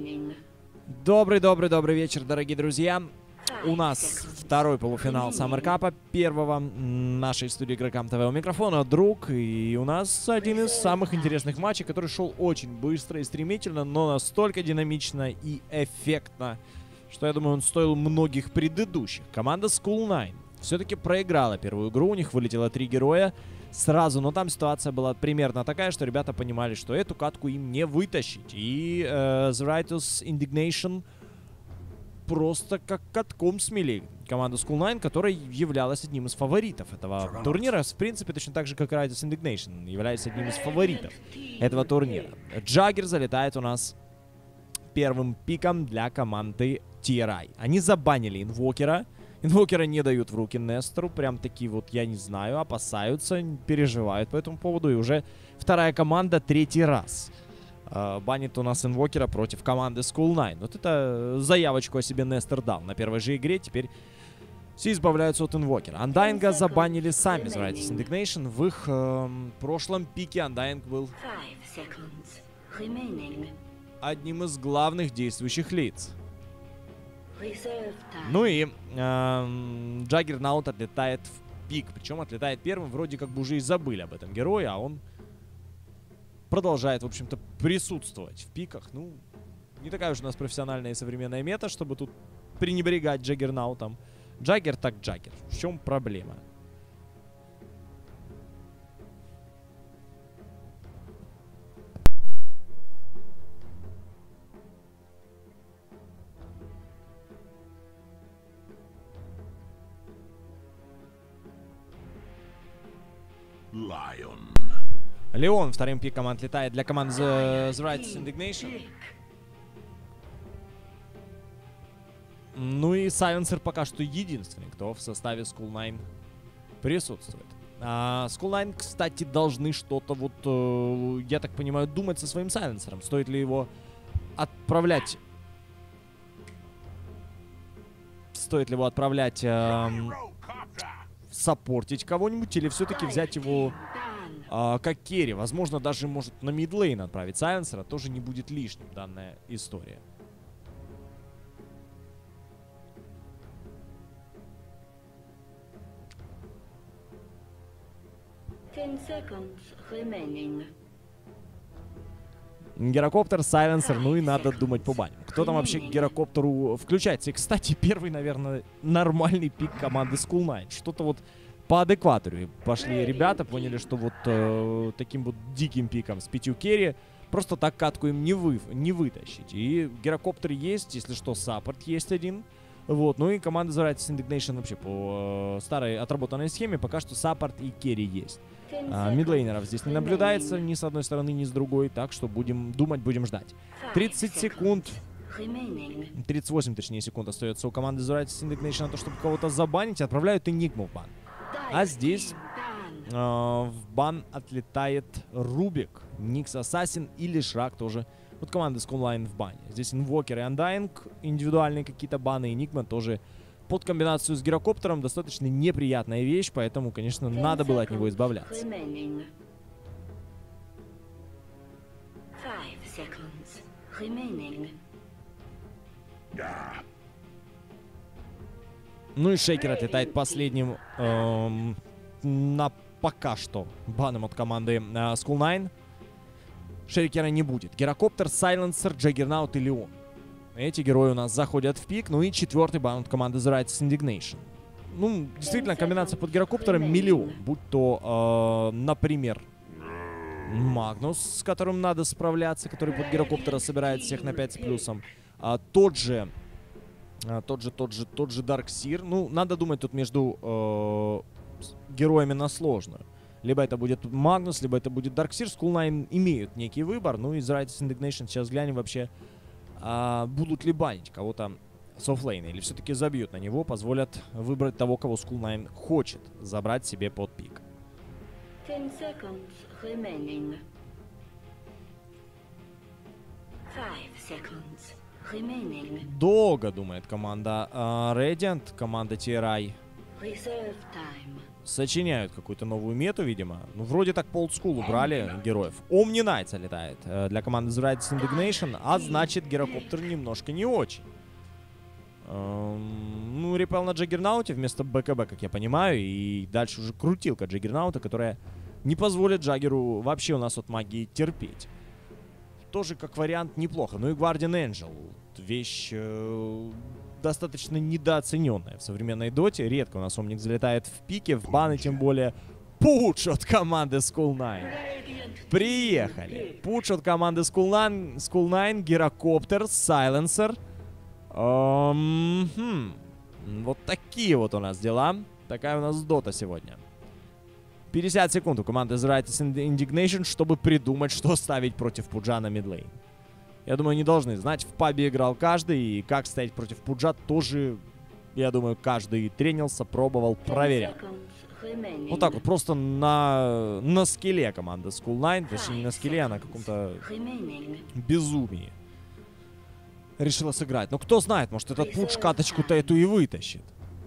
Добрый вечер, дорогие друзья. У нас второй полуфинал Summer Cup, первого нашей студии Игрокам ТВ. У микрофона Друг, и у нас один из самых интересных матчей, который шел очень быстро и стремительно, но настолько динамично и эффектно, что, я думаю, он стоил многих предыдущих. Команда School9 все-таки проиграла первую игру, у них вылетело 3 героя сразу, но там ситуация была примерно такая, что ребята понимали, что эту катку им не вытащить. И The Righteous Indignation просто как катком смели команду School9, которая являлась одним из фаворитов этого турнира. В принципе, точно так же, как и Righteous Indignation является одним из фаворитов этого турнира. Джаггер залетает у нас первым пиком для команды TRI. Они забанили инвокера. Инвокера не дают в руки Нестору. Прям такие вот, я не знаю, опасаются, переживают по этому поводу. И уже вторая команда третий раз банит у нас инвокера против команды School9. Вот это заявочку о себе Нестор дал на первой же игре. Теперь все избавляются от инвокера. Undying'а забанили сами из Righteous Indignation. В их прошлом пике Undying был одним из главных действующих лиц. Ну и Джаггернаут отлетает в пик. Причем отлетает первым. Вроде как бы уже и забыли об этом герое, а он продолжает, в общем-то, присутствовать в пиках. Ну, не такая уж у нас профессиональная и современная мета, чтобы тут пренебрегать Джаггернаутом. Джаггер так Джаггер. В чем проблема? Леон вторым пиком отлетает для команды The Righteous Indignation. Ну и Сайленсер пока что единственный, кто в составе School9 присутствует. School9, кстати, должны что-то вот, я так понимаю, думать со своим Сайленсером. Стоит ли его отправлять... Стоит ли его отправлять... саппортить кого-нибудь или все-таки взять его как керри. Возможно, даже может на мидлейн отправить Сайленсера. Тоже не будет лишним данная история. Герокоптер, Сайленсер, ну и надо думать по баням. Кто там вообще к Герокоптеру включается? И, кстати, первый, наверное, нормальный пик команды School9. Что-то вот по адекватору пошли ребята, поняли, что вот таким вот диким пиком с 5 керри просто так катку им не вытащить. И Герокоптер есть, если что, саппорт есть один. Вот, ну и команда The Righteous Indignation вообще по старой отработанной схеме пока что саппорт и керри есть. Мидлейнеров здесь не наблюдается ни с одной стороны, ни с другой, так что будем думать, будем ждать. 30 секунд, 38 точнее секунд остается у команды The Righteous Indignation на то, чтобы кого-то забанить. Отправляют Энигму в бан. А здесь в бан отлетает Рубик, Никс Ассасин или Шрак тоже. Вот команда School9 в бане. Здесь Инвокер и Undying, индивидуальные какие-то баны. Энигма тоже под комбинацию с Герокоптером достаточно неприятная вещь, поэтому, конечно, надо было от него избавляться. Ну и Шейкер отлетает последним на пока что баном от команды School9. Шейкера не будет. Герокоптер, Сайленсер, Джаггернаут и Леон. Эти герои у нас заходят в пик. Ну и четвертый бан от команды The Righteous Indignation. Ну, действительно, комбинация под Герокоптером миллион. Будь то, например, Магнус, с которым надо справляться, который под Герокоптера собирает всех на 5 с плюсом. Тот же Дарксир. Ну, надо думать тут между героями на сложную. Либо это будет Магнус, либо это будет Дарксир. School9 имеют некий выбор. Ну и The Righteous Indignation сейчас глянем вообще, будут ли банить кого-то с оффлейна. Или все-таки забьют на него, позволят выбрать того, кого School9 хочет забрать себе под пик. 10 seconds remaining. 5 seconds remaining. Долго думает команда Radiant, команда TRI. Reserve time. сочиняют какую-то новую мету, видимо. Ну, вроде так по олдскулу убрали героев. Omni Knight залетает для команды The Righteous Indignation, а значит, гирокоптер немножко не очень. Ну, репел на Джаггернауте вместо БКБ, как я понимаю, и дальше уже крутилка Джаггернаута, которая не позволит Джаггеру вообще у нас от магии терпеть. Тоже как вариант неплохо. Ну и Guardian Angel. Вещь достаточно недооцененная в современной доте. Редко у нас Омник залетает в пике, в баны тем более. Пуч от команды Skull9. Приехали. Пуч от команды Skull9, Гирокоптер, Сайленсер. Вот такие вот у нас дела. Такая у нас дота сегодня. 50 секунд у команды The Righteous Indignation, чтобы придумать, что ставить против Пуджа на мидлейн. Я думаю, не должны знать. В пабе играл каждый, и как стоять против Пуджа тоже, я думаю, каждый тренился, пробовал, проверял. Вот так вот, просто на скилле команда Skull9, точнее не на скилле, а на каком-то безумии решила сыграть. Но кто знает, может этот Пудж каточку-то эту и вытащит.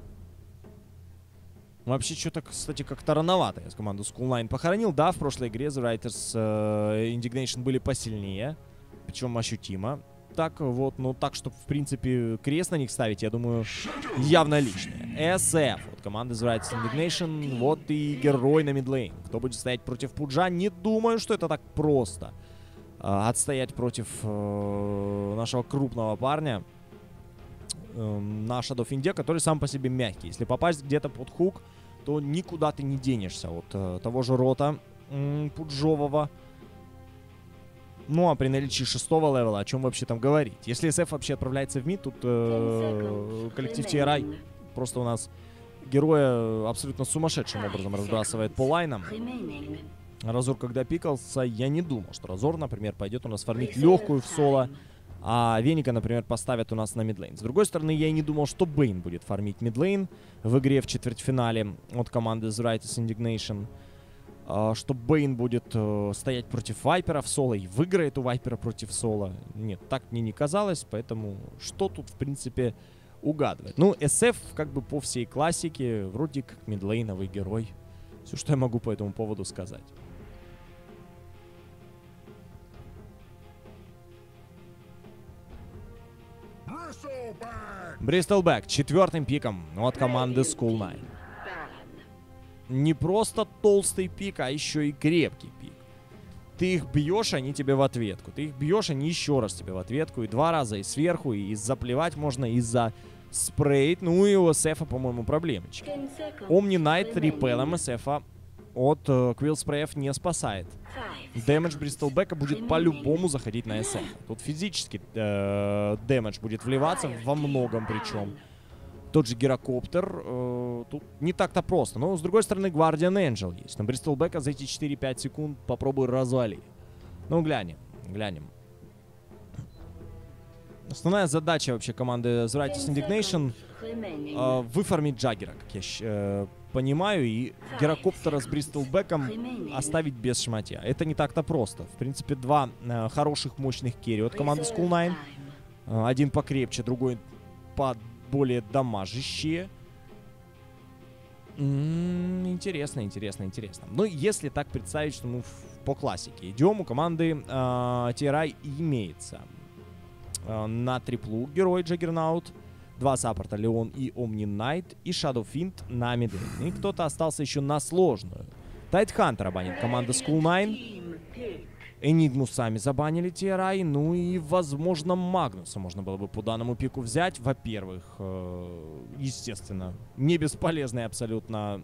Вообще, что-то, кстати, как-то рановато я с команду Skull9 похоронил. Да, в прошлой игре The Righteous Indignation были посильнее. Причем ощутимо. Так вот, ну так, чтобы, в принципе, крест на них ставить, я думаю, явно лишнее. SF от команды The Righteous Indignation. Вот и герой на мидлейн. Кто будет стоять против Пуджа? Не думаю, что это так просто. Отстоять против нашего крупного парня на Shadow Fiend, который сам по себе мягкий. Если попасть где-то под хук, то никуда ты не денешься от того же рота пуджового. Ну, а при наличии 6-го левела, о чем вообще там говорить? Если SF вообще отправляется в мид, тут коллектив TRI просто у нас героя абсолютно сумасшедшим образом разбрасывает по лайнам. Разор, когда пикался, я не думал, что Разор, например, пойдет у нас фармить легкую в соло, а Веника, например, поставят у нас на мидлейн. С другой стороны, я и не думал, что Бейн будет фармить мидлейн в игре в четвертьфинале от команды The Righteous Indignation. Что Бейн будет стоять против Вайпера в соло и выиграет у Вайпера против соло. Нет, так мне не казалось, поэтому что тут, в принципе, угадывать? Ну, SF, как бы по всей классике, вроде как мидлейновый герой. Все, что я могу по этому поводу сказать. Бристлбэк четвертым пиком от команды Skull9. Не просто толстый пик, а еще и крепкий пик. Ты их бьешь, они тебе в ответку. Ты их бьешь, они еще раз тебе в ответку. И 2 раза, и сверху, и заплевать можно, и за спрейт. Ну и у SF, по-моему, проблемочки. Omni Knight репелом SF от Quill спреев не спасает. Дэмэдж Бристлбэка будет по-любому заходить на SF. Тут физически дэмэдж будет вливаться во многом причем. Тот же Гирокоптер тут не так-то просто. Но, с другой стороны, Guardian Angel есть. На Бристлбэка за эти 4-5 секунд попробуй развали. Ну, глянем. Основная задача вообще команды The Righteous Indignation выфармить Джаггера, как я понимаю, и Гирокоптера с Бристлбэком оставить без шматья. Это не так-то просто. В принципе, 2 хороших, мощных керри от команды Skull9. Один покрепче, другой по более дамажащие. Интересно. Ну, если так представить, что мы по классике идем, у команды TRI имеется на триплу герой Джаггернаут, 2 саппорта Леон и Omni Knight, и Shadow Fiend на мидлейн. И кто-то остался еще на сложную. Тайтхантера банит команда Skull9. Энигму сами забанили TRI. Ну и, возможно, Магнуса можно было бы по данному пику взять. Во-первых, естественно, не бесполезный абсолютно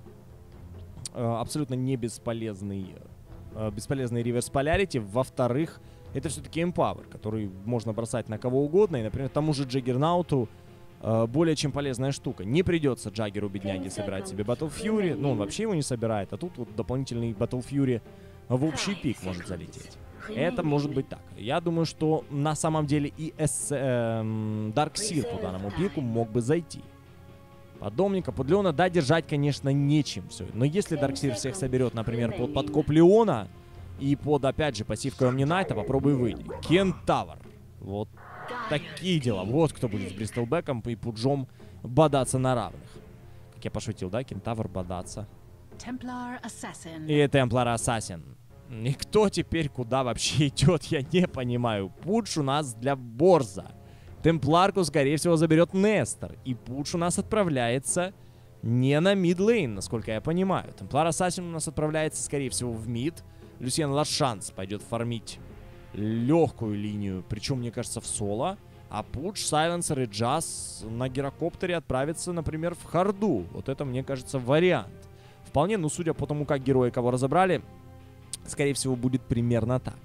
не бесполезный реверс полярити. Во-вторых, это все-таки Empower, который можно бросать на кого угодно. И, например, тому же Джаггернауту более чем полезная штука. Не придется Джаггеру, бедняге, собирать себе Battle Fury. Ну, он вообще его не собирает. А тут вот дополнительный Battle Fury в общий пик может залететь. Это может быть так. Я думаю, что на самом деле и Дарксир по данному пику мог бы зайти. Под Домника, под Леона, да, держать, конечно, нечем все. Но если Дарксир всех соберет, например, под подкоп Леона и под, опять же, пассивкой Omni Knight, попробуй выйти. Кентавр. Вот такие дела. Вот кто будет с Бристлбэком и Пуджом бодаться на равных. Как я пошутил, да? Кентавр бодаться. Templar Assassin. И Темплар Ассасин. И кто теперь куда вообще идет, я не понимаю. Пудж у нас для Борза. Темпларку, скорее всего, заберет Нестор. И Пудж у нас отправляется не на мид-лейн, насколько я понимаю. Темплар Ассасин у нас отправляется, скорее всего, в мид. Люсьен Лашанс пойдет фармить легкую линию, причем, мне кажется, в соло. А Пудж, Сайленсер и Джаз на гирокоптере отправятся, например, в харду. Вот это, мне кажется, вариант. Вполне, ну, судя по тому, как герои кого разобрали, скорее всего, будет примерно так.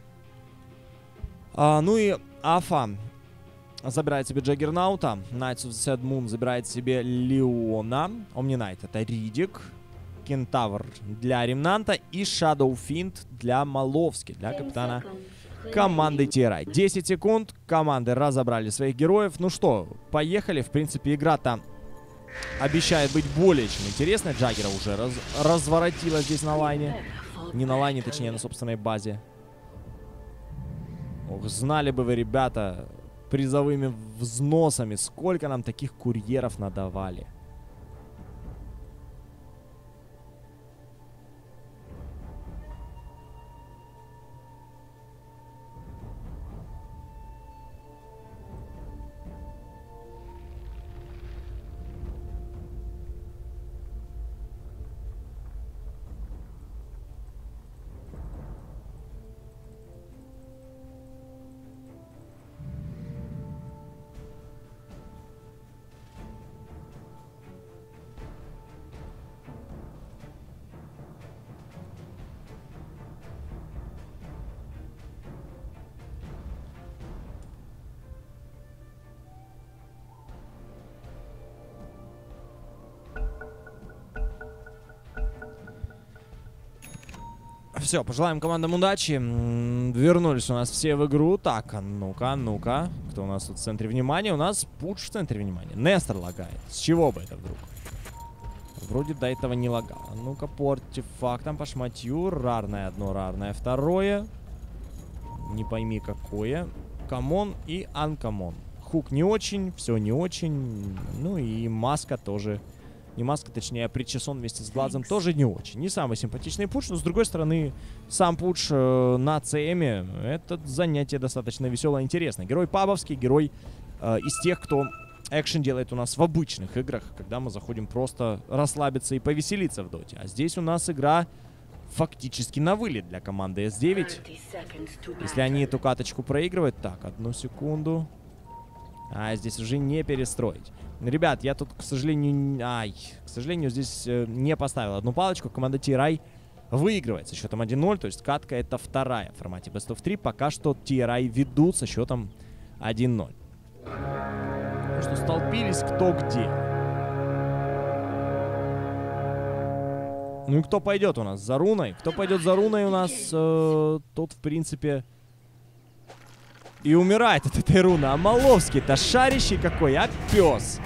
Ну и Афа забирает себе Джаггернаута. Knights of the Sad Moon забирает себе Леона. Omni-Knight это Ридик. Кентавр для Ремнанта. И Shadow Fiend для Маловски, для капитана команды TRI. 10 секунд. Команды разобрали своих героев. Ну что, поехали. В принципе, игра-то обещает быть более чем интересной. Джаггера уже разворотила здесь на лайне. Не на лайне, точнее, на собственной базе. Ох, знали бы вы, ребята, призовыми взносами, сколько нам таких курьеров надавали. Все, пожелаем командам удачи. Вернулись у нас все в игру. Так, ну-ка, ну-ка. Кто у нас тут в центре внимания? У нас Пудж в центре внимания. Нестор лагает. С чего бы это вдруг? Вроде до этого не лагало. Ну-ка, по артефактам, по шматью. Рарное одно, рарное второе. Не пойми какое. Камон и анкамон. Хук не очень, все не очень. Ну и маска тоже. Не маска, точнее, а причесон вместе с глазом тоже не очень. Не самый симпатичный Пудж, но с другой стороны, сам Пудж на ЦМе это занятие достаточно веселое и интересное. Герой пабовский, герой из тех, кто экшен делает у нас в обычных играх, когда мы заходим просто расслабиться и повеселиться в доте. А здесь у нас игра фактически на вылет для команды S9. Если они эту каточку проигрывают... Так, одну секунду. А, здесь уже не перестроить. Ребят, я тут, к сожалению... к сожалению, здесь не поставил одну палочку. Команда TRI выигрывает со счетом 1-0. То есть катка это вторая в формате Best of 3. Пока что TRI ведут со счетом 1-0. Потому что столпились кто где. Ну и кто пойдет у нас за руной? Кто пойдет за руной у нас, тот, в принципе... И умирает от этой руны. А Маловский-то шарящий какой, а пес.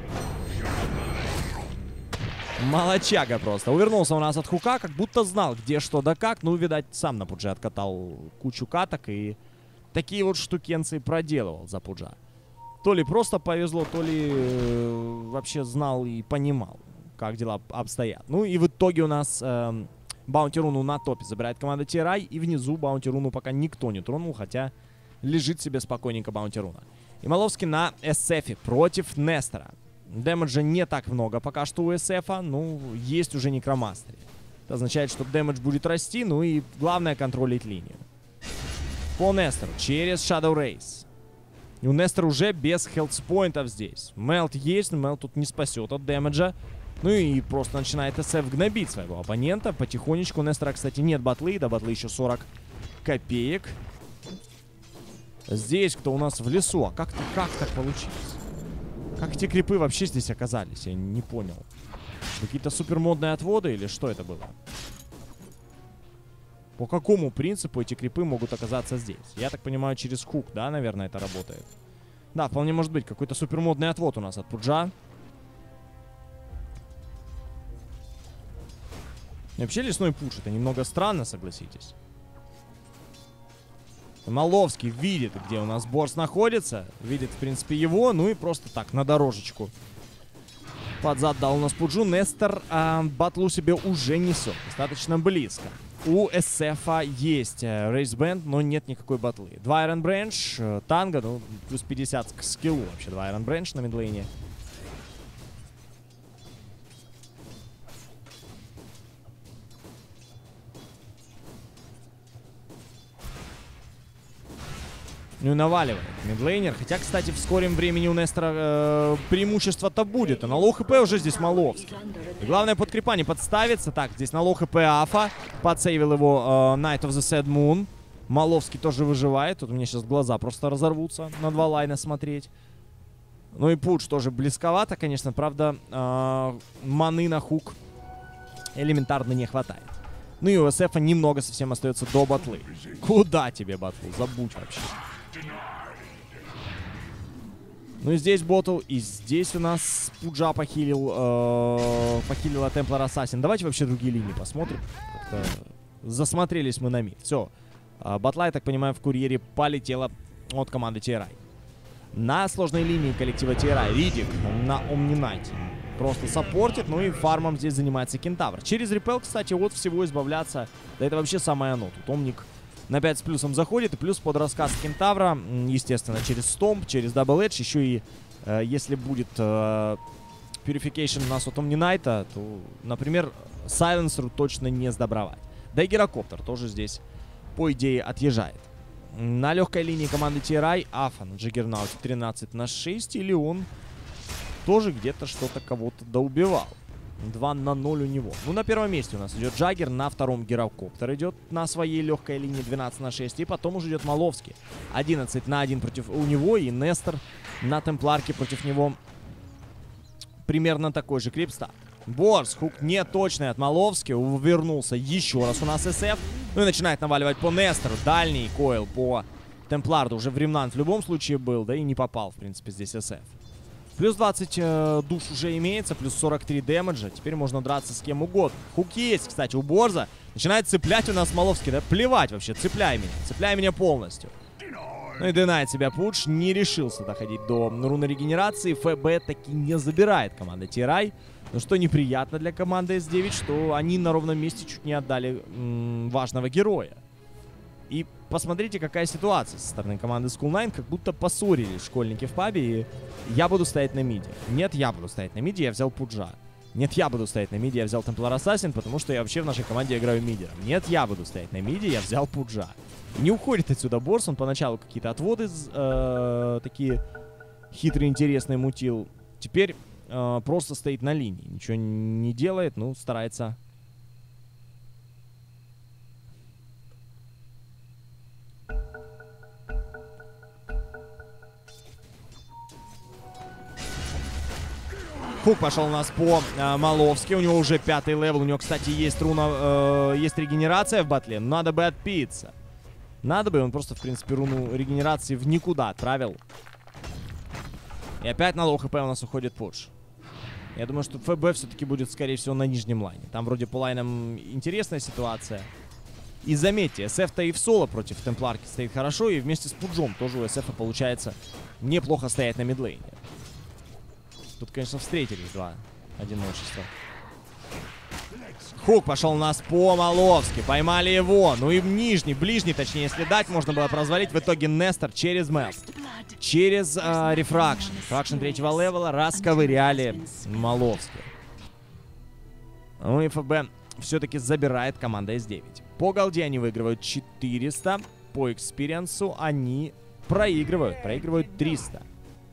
Молодчага просто. Увернулся у нас от хука, как будто знал, где что да как. Ну, видать, сам на Пудже откатал кучу каток и такие вот штукенции проделывал за Пуджа. То ли просто повезло, то ли вообще знал и понимал, как дела обстоят. Ну и в итоге у нас баунти-руну на топе забирает команда TRI. И внизу баунти-руну пока никто не тронул, хотя... лежит себе спокойненько баунти-руна. И Маловский на SF против Нестора. Дэмэджа не так много пока что у SF, ну, есть уже Некромастери. Это означает, что дэмэдж будет расти, ну и главное контролить линию. По Нестору через Shadow Race. И у Нестора уже без хелтспоинтов здесь. Мелт есть, но Мелт тут не спасет от дэмэджа. Ну и просто начинает SF гнобить своего оппонента. Потихонечку у Нестора, кстати, нет батлы, до батлы еще 40 копеек. Здесь кто у нас в лесу? А как так получилось? Как эти крипы вообще здесь оказались? Я не понял. Какие-то супермодные отводы или что это было? По какому принципу эти крипы могут оказаться здесь? Я так понимаю, через хук, да, наверное, это работает. Да, вполне может быть. Какой-то супермодный отвод у нас от Пуджа. И вообще лесной пуш, это немного странно, согласитесь. Маловский видит, где у нас Борс находится. Видит, в принципе, его. Ну и просто так, на дорожечку. Под зад дал у нас Пуджу. Нестор батлу себе уже несет. Достаточно близко. У SF есть рейсбенд, но нет никакой батлы. 2 Iron Branch, танго, ну, плюс 50 к скиллу вообще. 2 Iron Branch на мидлейне. Ну и наваливает мидлейнер. Хотя, кстати, в скором времени у Нестора преимущество-то будет. А на лоу хп уже здесь Маловский. И главное, под крипа не подставиться. Так, здесь на лоу хп Афа. Подсейвил его Night of the Sad Moon. Маловский тоже выживает. Тут у меня сейчас глаза просто разорвутся на 2 лайна смотреть. Ну и Пудж тоже близковато, конечно. Правда, маны на хук элементарно не хватает. Ну и у SF немного совсем остается до батлы. Куда тебе батлу? Забудь вообще. Ну и здесь ботл, и здесь у нас Пуджа похилила Темплар Ассасин. Давайте вообще другие линии посмотрим. Как-то засмотрелись мы на мид. Все. Батла, я так понимаю, в курьере полетела от команды TRI. На сложной линии коллектива TRI Ридик на Омнинайте просто саппортит, ну и фармом здесь занимается Кентавр. Через репел, кстати, от всего избавляться, да это вообще самое оно. Тут Омник на 5 с плюсом заходит, и плюс под рассказ Кентавра, естественно, через Стомп, через Дабл Эдж, еще и если будет Purification у нас от Омнинайта, то, например, Сайленсеру точно не сдобровать. Да и Гирокоптер тоже здесь, по идее, отъезжает. На легкой линии команды TRI Афа на Джаггернауте 13/6, или он тоже где-то что-то кого-то доубивал. 2/0 у него. Ну, на первом месте у нас идет Джаггер, на втором Гирокоптер идет на своей легкой линии 12/6, и потом уже идет Маловский. 11/1 против у него, и Нестор на Темпларке против него примерно такой же крипстат. Борс, хук неточный от Маловски, вернулся еще раз у нас SF. Ну и начинает наваливать по Нестору. Дальний койл по Темпларду. Уже в ремнант в любом случае был, да и не попал, в принципе, здесь SF. Плюс 20 душ уже имеется, плюс 43 дэмэджа. Теперь можно драться с кем угодно. Хук есть, кстати, у Борза. Начинает цеплять у нас Маловский. Да плевать вообще, цепляй меня полностью. Ну и динает себя Пудж. Не решился доходить до руны регенерации. ФБ таки не забирает команда TRI. Но что неприятно для команды S9, что они на ровном месте чуть не отдали важного героя. И посмотрите, какая ситуация со стороны команды School9. Как будто поссорились школьники в пабе. И я буду стоять на миде. Нет, я буду стоять на миде, я взял Пуджа. Нет, я буду стоять на миде, я взял Темплар Ассасин, потому что я вообще в нашей команде играю мидером. Нет, я буду стоять на миде, я взял Пуджа. И не уходит отсюда Борс, он поначалу какие-то отводы такие хитрые, интересные мутил. Теперь просто стоит на линии, ничего не делает, ну, старается. Хук пошел у нас по Маловски. У него уже 5-й левел. У него, кстати, есть руна, есть регенерация в батле. Надо бы отпиться. Надо бы. Он просто, в принципе, руну регенерации в никуда отправил. И опять на лоу хп у нас уходит Пудж. Я думаю, что ФБ все-таки будет, скорее всего, на нижнем лайне. Там вроде по лайнам интересная ситуация. И заметьте, SF-то и в соло против Темпларки стоит хорошо. И вместе с Пуджом тоже у SF получается неплохо стоять на мидлейне. Тут, конечно, встретились два одиночества. Хук пошел у нас по Маловски. Поймали его. Ну и ближний, точнее, если дать, можно было прозвалить. В итоге Нестор через мэп. Через рефракшн. Рефракшн 3-го левела расковыряли Маловски. Ну и ФБ все-таки забирает команда S9. По голде они выигрывают 400. По экспириенсу они проигрывают 300.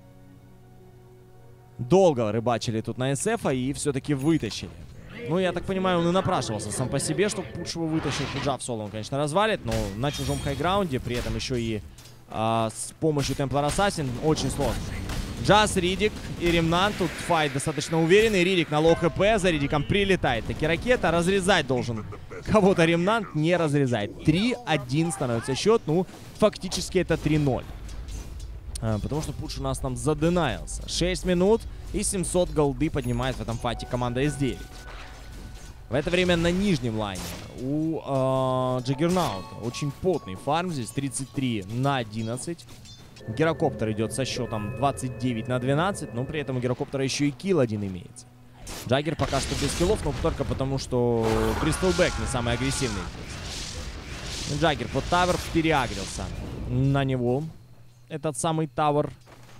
Долго рыбачили тут на SF и все-таки вытащили. Ну, я так понимаю, он и напрашивался сам по себе, чтобы Пудж его вытащил. Пуджа в соло он, конечно, развалит, но на чужом хайграунде, при этом еще и с помощью Темплар Ассасин очень сложно. Джаз, Ридик и Ремнант. Тут файт достаточно уверенный. Ридик на лоу хп, за Ридиком прилетает таки ракета. Разрезать должен кого-то Ремнант, не разрезает. 3-1 становится счет, ну, фактически это 3-0. Потому что Пудж у нас там заденаился. 6 минут и 700 голды поднимает в этом файте команда S9. В это время на нижнем лайне у Джаггернаута очень потный фарм. Здесь 33/11. Гирокоптер идет со счетом 29/12. Но при этом у Гирокоптера еще и килл один имеется. Джаггер пока что без киллов, но только потому, что Crystal Bag не самый агрессивный. Джаггер под тавер переагрился на него. Этот самый тавер.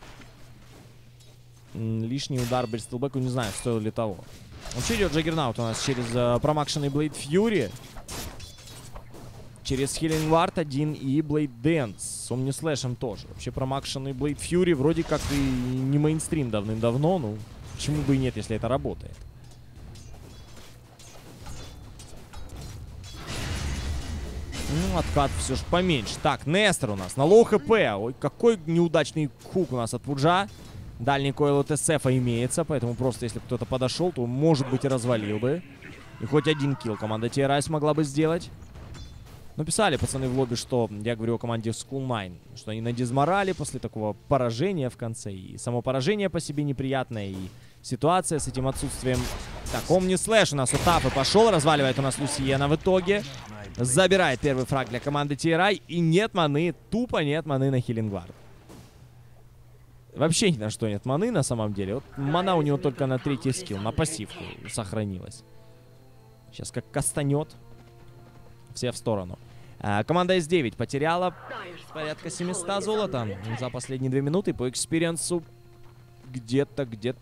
Лишний удар Бристлбеку, не знаю, стоил ли того. Вообще идет Джаггернаут у нас через промакшенный Blade Fury. Через Healing Ward 1 и Blade Dance. С Omnislash'ем тоже. Вообще промакшенный Blade Fury вроде как и не мейнстрим давным-давно. Ну, почему бы и нет, если это работает. Ну, откат все же поменьше. Так, Нестор у нас на лоу хп. Ой, какой неудачный хук у нас от Пуджа. Дальний койл от СФа имеется, поэтому просто если кто-то подошел, то, может быть, и развалил бы. И хоть один килл команда TRI смогла бы сделать. Но писали пацаны в лобби, что я говорю о команде School9, что они на дизморали после такого поражения в конце. И само поражение по себе неприятное, и ситуация с этим отсутствием. Так, Omnislash у нас у Тафы пошел, разваливает у нас Люсиена в итоге. Забирает первый фраг для команды TRI. И нет маны, тупо нет маны на Healing Ward. Вообще ни на что нет маны на самом деле. Вот мана у него только на третий скилл, на пассивку сохранилась. Сейчас как кастанет. Все в сторону. Команда S9 потеряла порядка 700 золота за последние 2 минуты. По экспириенсу где-то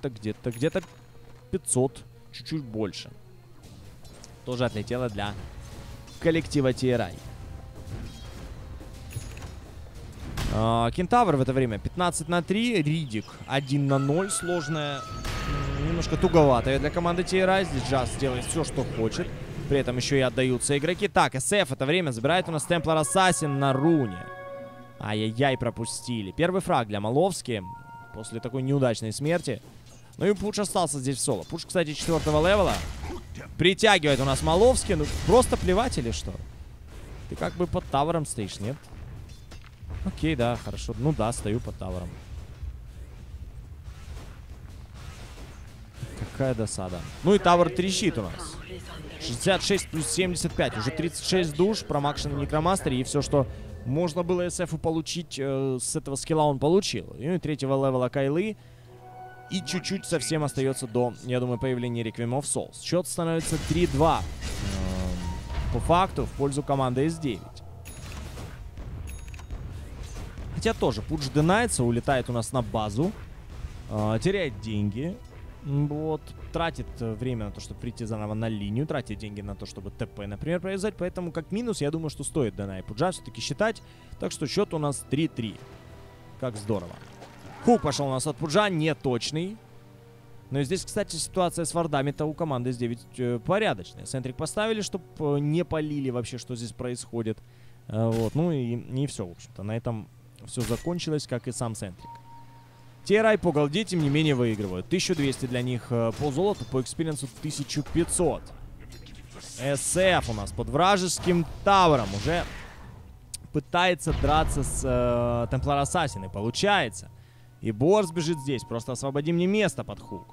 500. Чуть-чуть больше. Тоже отлетело для коллектива TRI. Кентавр в это время 15 на 3. Ридик 1 на 0. Сложная, немножко туговатая для команды TRI. Здесь Джаз делает все, что хочет. При этом еще и отдаются игроки. Так, SF в это время забирает у нас Темплар Ассасин на руне. Ай-яй-яй, пропустили. Первый фраг для Маловски после такой неудачной смерти. Ну и Пуш остался здесь в соло. Пуш, кстати, 4-го левела. Притягивает у нас Маловски. Ну, просто плевать или что? Ты как бы под тавером стоишь, нет? Окей, да, хорошо. Ну да, стою под тавером. Какая досада. Ну и тавер трещит у нас. 66 плюс 75. Уже 36 душ. Промакшен Некромастер. И все, что можно было SF получить с этого скилла, он получил. И 3-го левела Кайлы. И чуть-чуть совсем остается до, я думаю, появления Requiem of Souls. Счет становится 3-2. По факту в пользу команды S9. Хотя тоже Пудж динается, улетает у нас на базу. Теряет деньги. Вот. Тратит время на то, чтобы прийти заново на линию. Тратит деньги на то, чтобы ТП, например, производить. Поэтому как минус, я думаю, что стоит Дэнай Пуджа все-таки считать. Так что счет у нас 3-3. Как здорово. Хук пошел у нас от Пуджа, не точный. Но здесь, кстати, ситуация с вардами-то у команды S9 порядочная. Сентрик поставили, чтобы не полили вообще, что здесь происходит. Вот. Ну и не все, в общем-то. На этом все закончилось, как и сам Сентрик. TRI по голде, тем не менее, выигрывают. 1200 для них по золоту, по экспириенсу 1500. SF у нас под вражеским тавером уже пытается драться с Templar Assassin. И получается. И Борс бежит здесь. Просто освободи мне место под хук.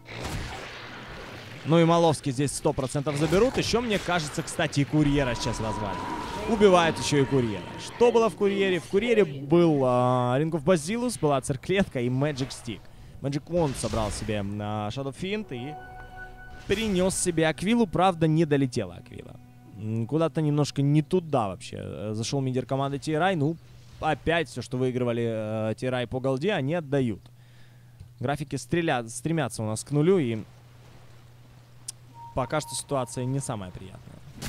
Ну и Маловский здесь 100% заберут. Еще, мне кажется, кстати, и Курьера сейчас развалит. Убивает еще и Курьера. Что было в Курьере? В Курьере был Ring of Bacillus, была цирклетка и Magic Stick. Magic Wand собрал себе Shadow Fiend и принес себе Аквилу. Правда, не долетела Аквила. Куда-то немножко не туда вообще. Зашел мидер команды TRI. Ну, опять все, что выигрывали TRI по голде, они отдают. Графики стремятся у нас к нулю, и пока что ситуация не самая приятная.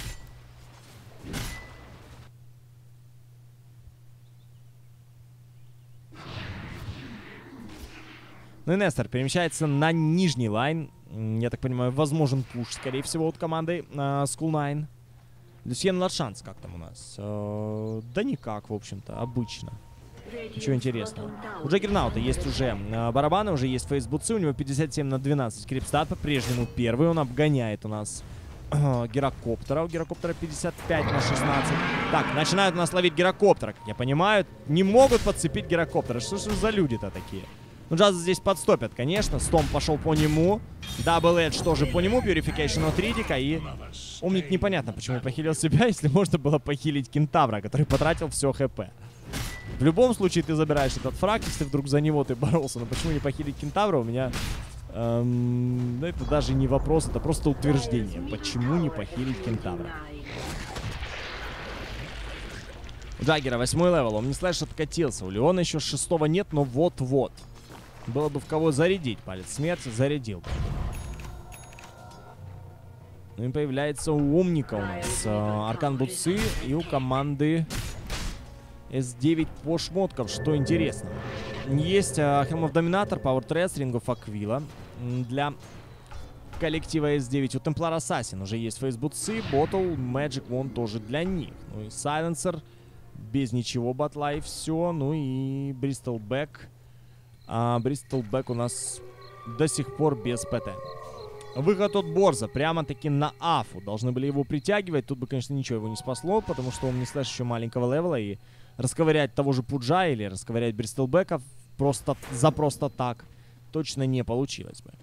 Ну и Нестор перемещается на нижний лайн. Я так понимаю, возможен пуш, скорее всего, от команды School9. Люсьен Ларшанс, как там у нас? Да никак, в общем-то, обычно. Ничего интересного. У Джаггернаута есть уже барабаны, уже есть фейсбуцы. У него 57 на 12 крипстат. По-прежнему первый. Он обгоняет у нас гирокоптера. У гирокоптера 55 на 16. Так, начинают у нас ловить гирокоптера, как я понимаю. Не могут подцепить гирокоптера. Что же за люди-то такие? Ну, Джаз здесь подстопят, конечно. Стом пошел по нему. Дабл Эдж тоже по нему. Purification от Ридика. И Умник непонятно, почему похилил себя, если можно было похилить Кентавра, который потратил все ХП. В любом случае ты забираешь этот фраг, если вдруг за него ты боролся. Но почему не похилить Кентавра, у меня Ну, это даже не вопрос, это просто утверждение. Почему не похилить кентавра? У Джаггера 8-й левел, он не слэш откатился. У Леона еще 6-го нет, но вот-вот. Было бы в кого зарядить. Палец смерти зарядил бы. Ну и появляется у Умника у нас Аркан Бутсы и у команды S9 по шмоткам, что интересно. Есть Helm of Dominator, Power Threads, Ring of Aquila для коллектива S9. У Templar Assassin уже есть Face Bootsy, Bottle, Magic Wand тоже для них. Ну и Silencer без ничего, Батлай, все. Ну и Bristol Back. Bristol Back у нас до сих пор без ПТ. Выход от Борза прямо-таки на Афу. Должны были его притягивать. Тут бы, конечно, ничего его не спасло, потому что он не слэш еще маленького левела. И расковырять того же Пуджа или расковырять Бристлбека просто так точно не получилось бы.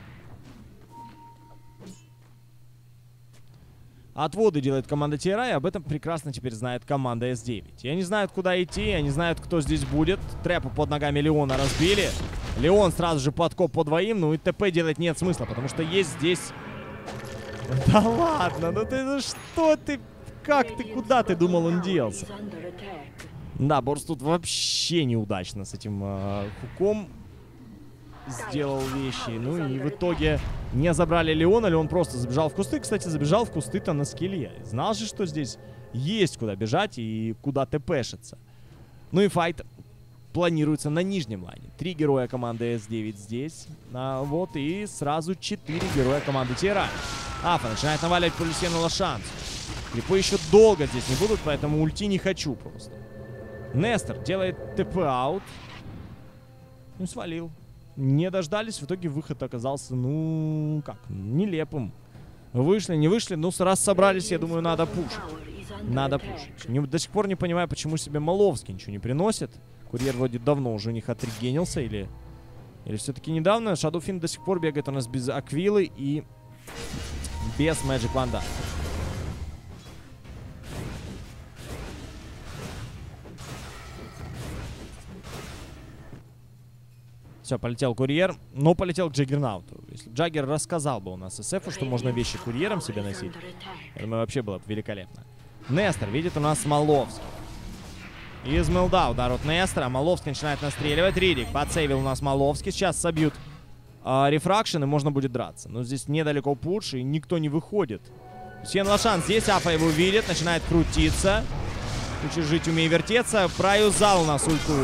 Отводы делает команда TRI, и об этом прекрасно теперь знает команда S9. И они знают, куда идти, они знают, кто здесь будет. Трэпу под ногами Леона разбили. Леон сразу же подкоп по двоим, ну и ТП делать нет смысла, потому что есть здесь... Да ладно, ну ты, ну что ты, как ты, куда ты думал он делся? Да, Борс тут вообще неудачно с этим хуком сделал вещи. Ну и в итоге не забрали Леона, Леон просто забежал в кусты. Кстати, забежал в кусты-то на скилле. Знал же, что здесь есть куда бежать и куда ТПшиться. Ну и файт планируется на нижнем лайне. 3 героя команды S9 здесь. Вот и сразу 4 героя команды TRI. Афа начинает наваливать по Люсьену Лошансу. Клипы еще долго здесь не будут, поэтому ульти не хочу просто. Нестор делает ТП-аут. Ну, свалил. Не дождались. В итоге выход оказался, ну, как, нелепым. Вышли, не вышли. Ну, раз собрались, я думаю, надо пушить. Надо пушить. До сих пор не понимаю, почему себе Маловский ничего не приносит. Курьер вроде давно уже у них отрегенился. Или все-таки недавно. Shadowfiend до сих пор бегает у нас без Аквилы и без Magic Wand. Все, полетел курьер, но полетел к Джаггернауту. Если Джаггер рассказал бы у нас СФу, что можно вещи курьером себе носить, я думаю, вообще было бы великолепно. Нестор видит у нас Маловский. Из Мелда удар от Нестора. Маловский начинает настреливать. Ридик подсейвил у нас Маловский. Сейчас собьют рефракшн, и можно будет драться. Но здесь недалеко пуш, и никто не выходит. Сен Лошан здесь, Афа его видит, начинает крутиться. Учишь жить, умей вертеться. Проюзал у нас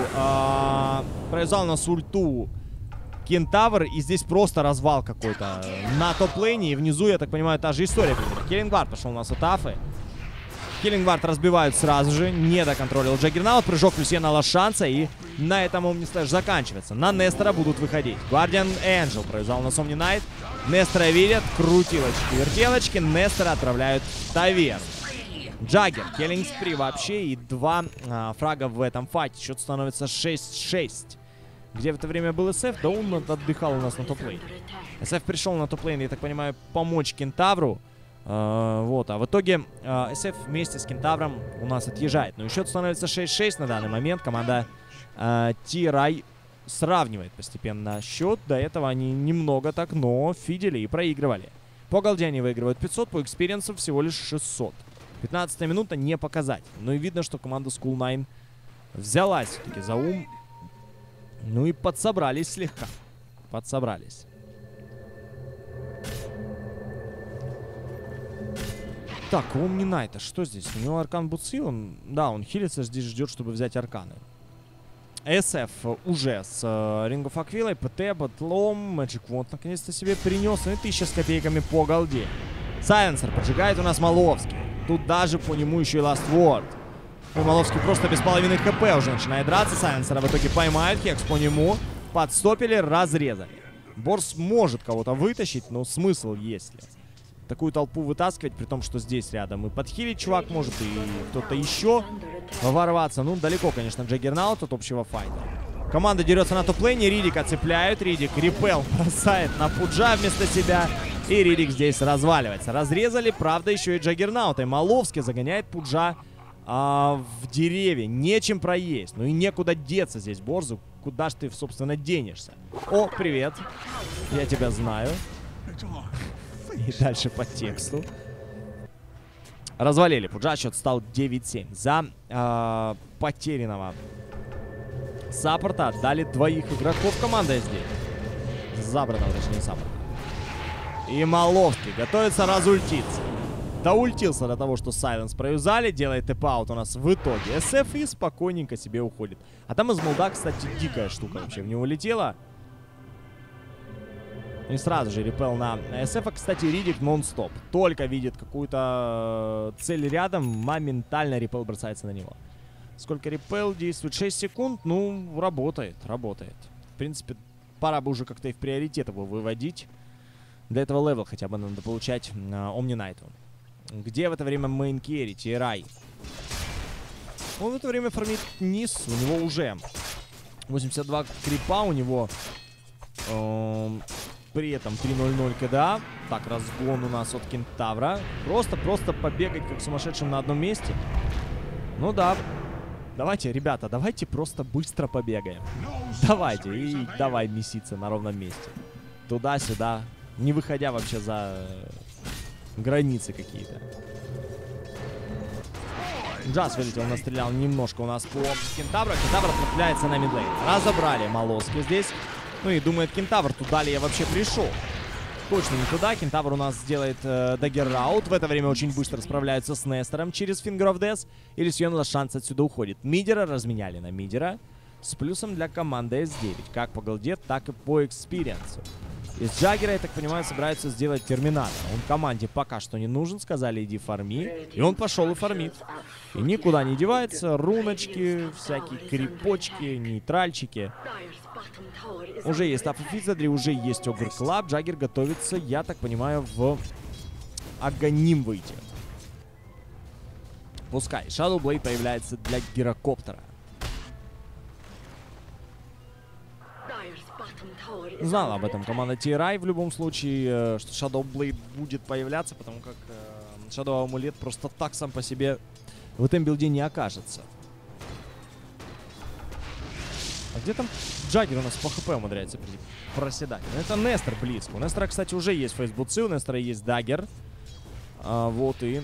ульту. Кентавр. И здесь просто развал какой-то на топ-лейне. И внизу, я так понимаю, та же история. Киллингвард пошел у нас от Афы. Киллингвард разбивают сразу же. Не доконтролил Джаггернаут. Прыжок Люсьена Лошанца. И на этом Омнислэш заканчивается. На Нестора будут выходить. Guardian Angel проюзал на Омни Найт. Нестора видят. Крутилочки, вертелочки. Нестора отправляют в таверну. Джаггер, Killing Spree вообще и 2 фрага в этом файте. Счет становится 6-6. Где в это время был СФ? Да он отдыхал у нас на топ-лейн. СФ пришел на топ-лейн, я так понимаю, помочь Кентавру. Вот, а в итоге СФ вместе с Кентавром у нас отъезжает. Но счет становится 6-6 на данный момент. Команда TRI сравнивает постепенно счет. До этого они немного так, но фидели и проигрывали. По голде они выигрывают 500, по экспириенсу всего лишь 600. 15-я минута не показать. Ну и видно, что команда School9 взялась все-таки за ум. Ну и подсобрались слегка. Подсобрались. Так, у Омни Найта что здесь? У него Аркан Бутсы. Да, он хилится, здесь ждет, чтобы взять арканы. SF уже с Ring of Aquila, ПТ, Батлом, Magic Wand наконец-то себе принес. Ну и 1000 с копейками по голде. Сайленсер поджигает у нас Маловский. Тут даже по нему еще и Last Word. Ну, Маловский просто без половины ХП уже начинает драться. Сайленсера в итоге поймают. Хекс по нему. Подстопили, разрезали. Борс может кого-то вытащить, но смысл есть ли? Такую толпу вытаскивать, при том, что здесь рядом и подхилить чувак может, и кто-то еще ворваться. Ну, далеко, конечно, Джаггернаут от общего файта. Команда дерется на топ-лейне. Ридика цепляют. Ридик репел бросает на Пуджа вместо себя. И Ридик здесь разваливается. Разрезали, правда, еще и Джаггернаута. И Маловский загоняет Пуджа в деревья. Нечем проесть. Ну и некуда деться здесь, Борзу. Куда ж ты, собственно, денешься? О, привет. Я тебя знаю. И дальше по тексту. Развалили. Пуджа, счет стал 9-7. За потерянного саппорта отдали двоих игроков команды SD. Забранного, точнее, саппорта. И Маловский готовится разультиться. Доультился до того, что Сайленс проюзали. Делает тэп-аут у нас в итоге. SF и спокойненько себе уходит. А там из молда, кстати, дикая штука вообще в него улетела. И сразу же репел на SF. Кстати, Ридик нон-стоп. Только видит какую-то цель рядом, моментально репел бросается на него. Сколько репел действует? 6 секунд. Ну, работает, работает. В принципе, пора бы уже как-то и в приоритет его выводить. Для этого левел хотя бы надо получать Омни Найту. Где в это время мейн керри? Тирай. Он в это время фармит низ. У него уже 82 крипа. У него при этом 3.00 КДА. Так, разгон у нас от Кентавра. Просто побегать как сумасшедшим на одном месте. Ну да. Давайте, ребята, давайте просто быстро побегаем. Давайте. И давай меситься на ровном месте. Туда-сюда. Не выходя вообще за границы какие-то. Джаз вылетел, настрелял немножко у нас по Кентавру. Кентавр отправляется на мидлейн. Разобрали Малоски здесь. Ну и думает Кентавр, туда ли я вообще пришел. Точно не туда. Кентавр у нас сделает даггер-раут. В это время очень быстро справляются с Нестором через Finger of Death. И Люсьен шанс отсюда уходит. Мидера разменяли на Мидера. С плюсом для команды S9. Как по голде, так и по экспириенсу. Из Джаггера, я так понимаю, собираются сделать Терминатор. Он команде пока что не нужен. Сказали, иди фарми. И он пошел и фармит. И никуда не девается. Руночки, всякие крипочки, нейтральчики. Уже есть Тафф и Физадри, уже есть Огр Клаб. Джаггер готовится, я так понимаю, в Аганим выйти. Пускай. Shadow Blade появляется для Гирокоптера. Знала об этом команда TRI в любом случае, что Shadow Blade будет появляться, потому как Shadow Амулет просто так сам по себе в этом билде не окажется. А где там Джаггер у нас по хп умудряется проседать? Ну, это Нестор близко. У Нестора, кстати, уже есть фейсбуцы, у Нестора есть даггер. Вот и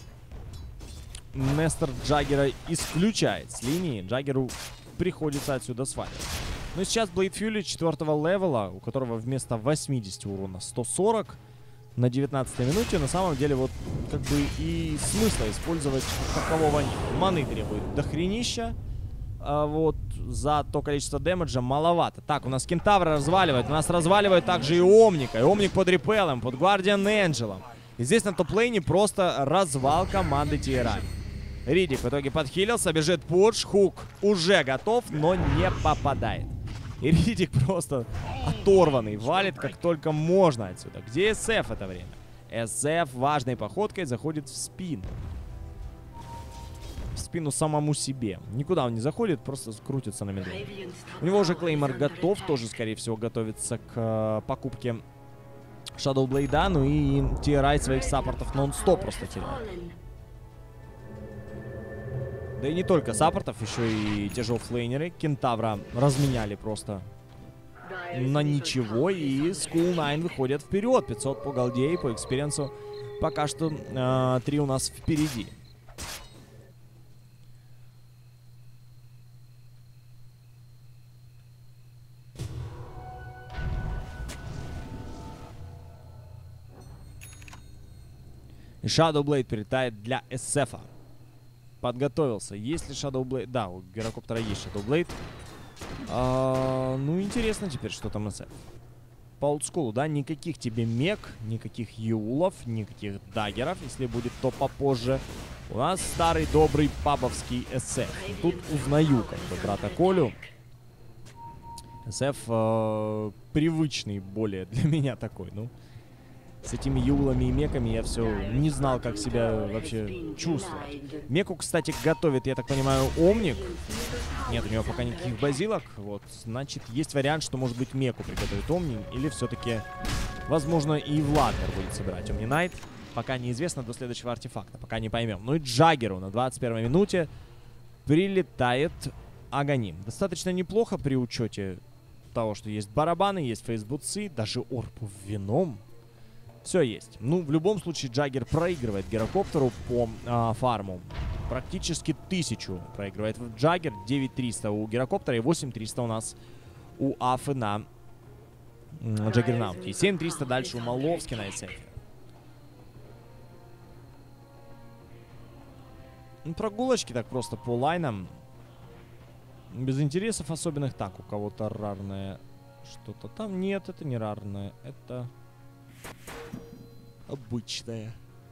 Нестор Джаггера исключает с линии. Джаггеру приходится отсюда сваливать. Но сейчас Блейд Фьюли 4-го левела, у которого вместо 80 урона 140 на 19-й минуте. На самом деле, вот как бы и смысла использовать такового нет. Маны требует дохренища. Вот за то количество дэмэджа маловато. Так, у нас Кентавра разваливает. У нас разваливает также и Омника. И Омник под репелом, под Гвардиан Энджелом. И здесь на топ-лейне просто развал команды TRI. Ридик в итоге подхилился, бежит пудж. Хук уже готов, но не попадает. И Ридик просто оторванный. Валит как только можно отсюда. Где SF в это время? SF важной походкой заходит в спину. В спину самому себе. Никуда он не заходит, просто крутится на меду. У него уже Клеймор готов. Тоже, скорее всего, готовится к покупке Shadow Blade. Ну и TRI своих саппортов нон-стоп просто теряет. Да и не только саппортов, еще и те же оффлейнеры. Кентавра разменяли просто на ничего. И School 9 выходят вперед. 500 по голде и по экспириенсу. Пока что 3 у нас впереди. И Shadow Blade прилетает для SF-а. Подготовился. Есть ли Shadow Blade? Да, у Гирокоптера есть Shadow Blade. Ну, интересно теперь, что там SF. По олдскулу, да? Никаких тебе мек, никаких юлов, никаких даггеров. Если будет, то попозже. У нас старый добрый пабовский SF. Тут узнаю, как бы, брата Колю. SF привычный более для меня такой, ну. С этими юлами и меками я все не знал, как себя вообще чувствовать. Меку, кстати, готовит, я так понимаю, Омник. Нет у него пока никаких базилок. Вот, значит, есть вариант, что, может быть, меку приготовит Омник. Или все-таки, возможно, и Владмир будет собирать Омни Найт. пока неизвестно до следующего артефакта, пока не поймем. Ну и Джаггеру на 21-й минуте прилетает Аганим. Достаточно неплохо при учете того, что есть барабаны, есть фейсбутсы, даже орб вином. Все есть. Ну, в любом случае, Джаггер проигрывает Гирокоптеру по фарму. Практически 1000 проигрывает Джаггер. 9300 у Гирокоптера и 8300 у нас у Афы на Джаггернауте. И 7300 дальше у Маловски на SF. Ну, прогулочки так просто по лайнам. Без интересов особенных. Так, у кого-то рарное что-то там. Нет, это не рарное. Это обычное.